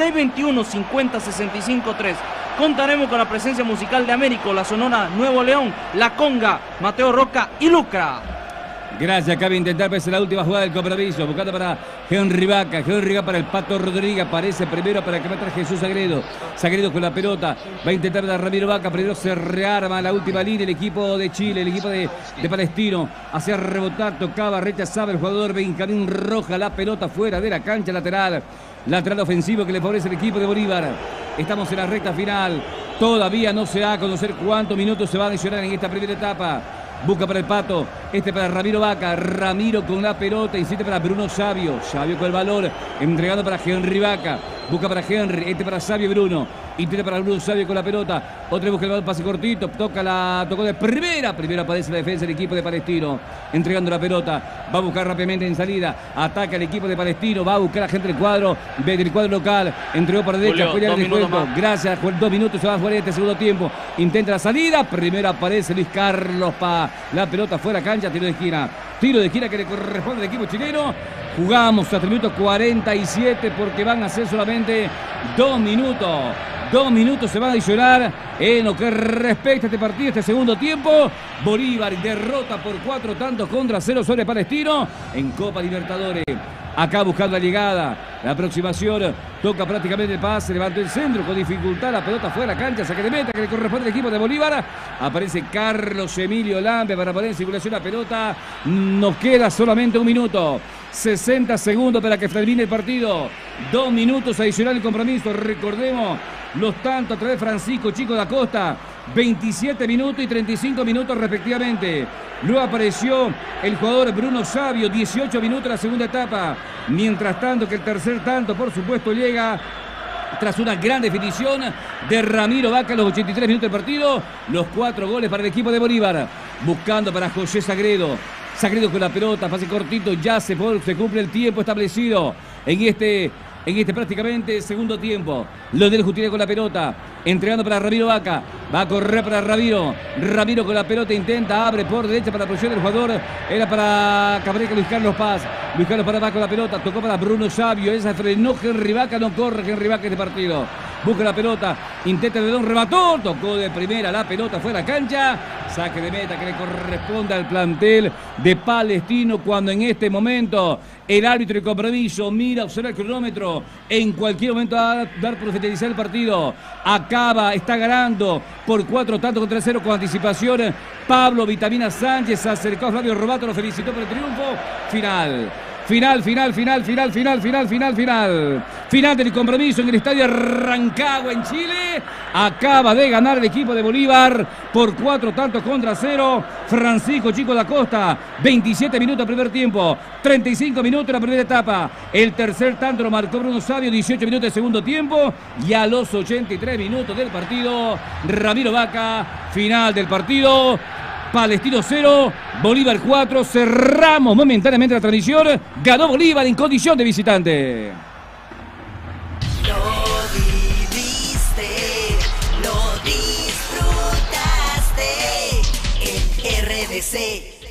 621-50-65-3. Contaremos con la presencia musical de Américo, la Sonora Nuevo León, La Conga, Mateo Roca y Lucra. Gracias, cabe intentar pese la última jugada del compromiso. Buscando para Henry Vaca. Henry Vaca para el Pato Rodríguez. Aparece primero para que meta Jesús Sagredo. Sagredo con la pelota. Va a intentar dar Ramiro Vaca. Primero se rearma la última línea el equipo de Chile, el equipo de Palestino. Hacía rebotar, tocaba, rechazaba el jugador Benjamín Roja. La pelota fuera de la cancha lateral. Lateral ofensivo que le favorece el equipo de Bolívar. Estamos en la recta final. Todavía no se da a conocer cuántos minutos se va a adicionar en esta primera etapa. Busca para el Pato, para Ramiro Vaca, Ramiro con la pelota, insiste para Bruno Sabio, Sabio con el valor, entregando para Henry Vaca, busca para Henry, para Sabio Bruno, intenta para Bruno Sabio con la pelota, otra busca el balón, pase cortito, tocó de primera aparece la defensa del equipo de Palestino, entregando la pelota, va a buscar rápidamente en salida, ataca el equipo de Palestino, va a buscar a gente del cuadro local, entregó por derecha, Julio, el descuento, gracias, 2 minutos se va a jugar en este segundo tiempo, intenta la salida, primero aparece Luis Carlos Pa, la pelota fuera cancha, tiro de esquina que le corresponde al equipo chileno. Jugamos hasta el minuto 47 porque van a ser solamente 2 minutos. 2 minutos se van a adicionar en lo que respecta a este partido, este segundo tiempo. Bolívar derrota por 4 tantos contra 0 sobre Palestino en Copa Libertadores. Acá buscando la llegada, la aproximación, toca prácticamente el pase, levantó el centro con dificultad, la pelota fuera de la cancha, saque de meta que le corresponde al equipo de Bolívar. Aparece Carlos Emilio Lampe para poner en circulación la pelota. Nos queda solamente 1 minuto, 60 segundos para que termine el partido. 2 minutos adicional el compromiso, recordemos los tantos a través de Francisco Chico da Costa. 27 minutos y 35 minutos respectivamente. Luego apareció el jugador Bruno Sabio, 18 minutos la segunda etapa. Mientras tanto que el tercer tanto, por supuesto, llega tras una gran definición de Ramiro Vaca a los 83 minutos del partido. Los 4 goles para el equipo de Bolívar. Buscando para José Sagredo. Sagredo con la pelota, pase cortito, ya se cumple el tiempo establecido en este prácticamente segundo tiempo. Leonel Gutiérrez con la pelota, entregando para Ramiro Vaca, va a correr para Ramiro con la pelota, intenta, abre por derecha para la posición del jugador, era para Cabrera Luis Carlos Paz para con la pelota, tocó para Bruno Sabio, esa frenó Henry Vaca, no corre Henry Vaca este partido, busca la pelota, intenta de don rebató, tocó de primera la pelota fuera de cancha, saque de meta que le corresponde al plantel de Palestino cuando en este momento el árbitro de compromiso mira, observa el cronómetro, en cualquier momento va a dar por finalizar el partido, está ganando por 4 tantos contra 0 con anticipación. Pablo Vitamina Sánchez se acercó a Flavio Robato, lo felicitó por el triunfo. Final del compromiso en el estadio Rancagua en Chile. Acaba de ganar el equipo de Bolívar por 4 tantos contra 0. Francisco Chico da Costa, 27 minutos primer tiempo, 35 minutos la primera etapa. El tercer tanto lo marcó Bruno Sabio, 18 minutos de segundo tiempo. Y a los 83 minutos del partido, Ramiro Vaca, final del partido. Palestino 0, Bolívar 4. Cerramos momentáneamente la transmisión. Ganó Bolívar en condición de visitante. Lo viviste, lo disfrutaste en RDC.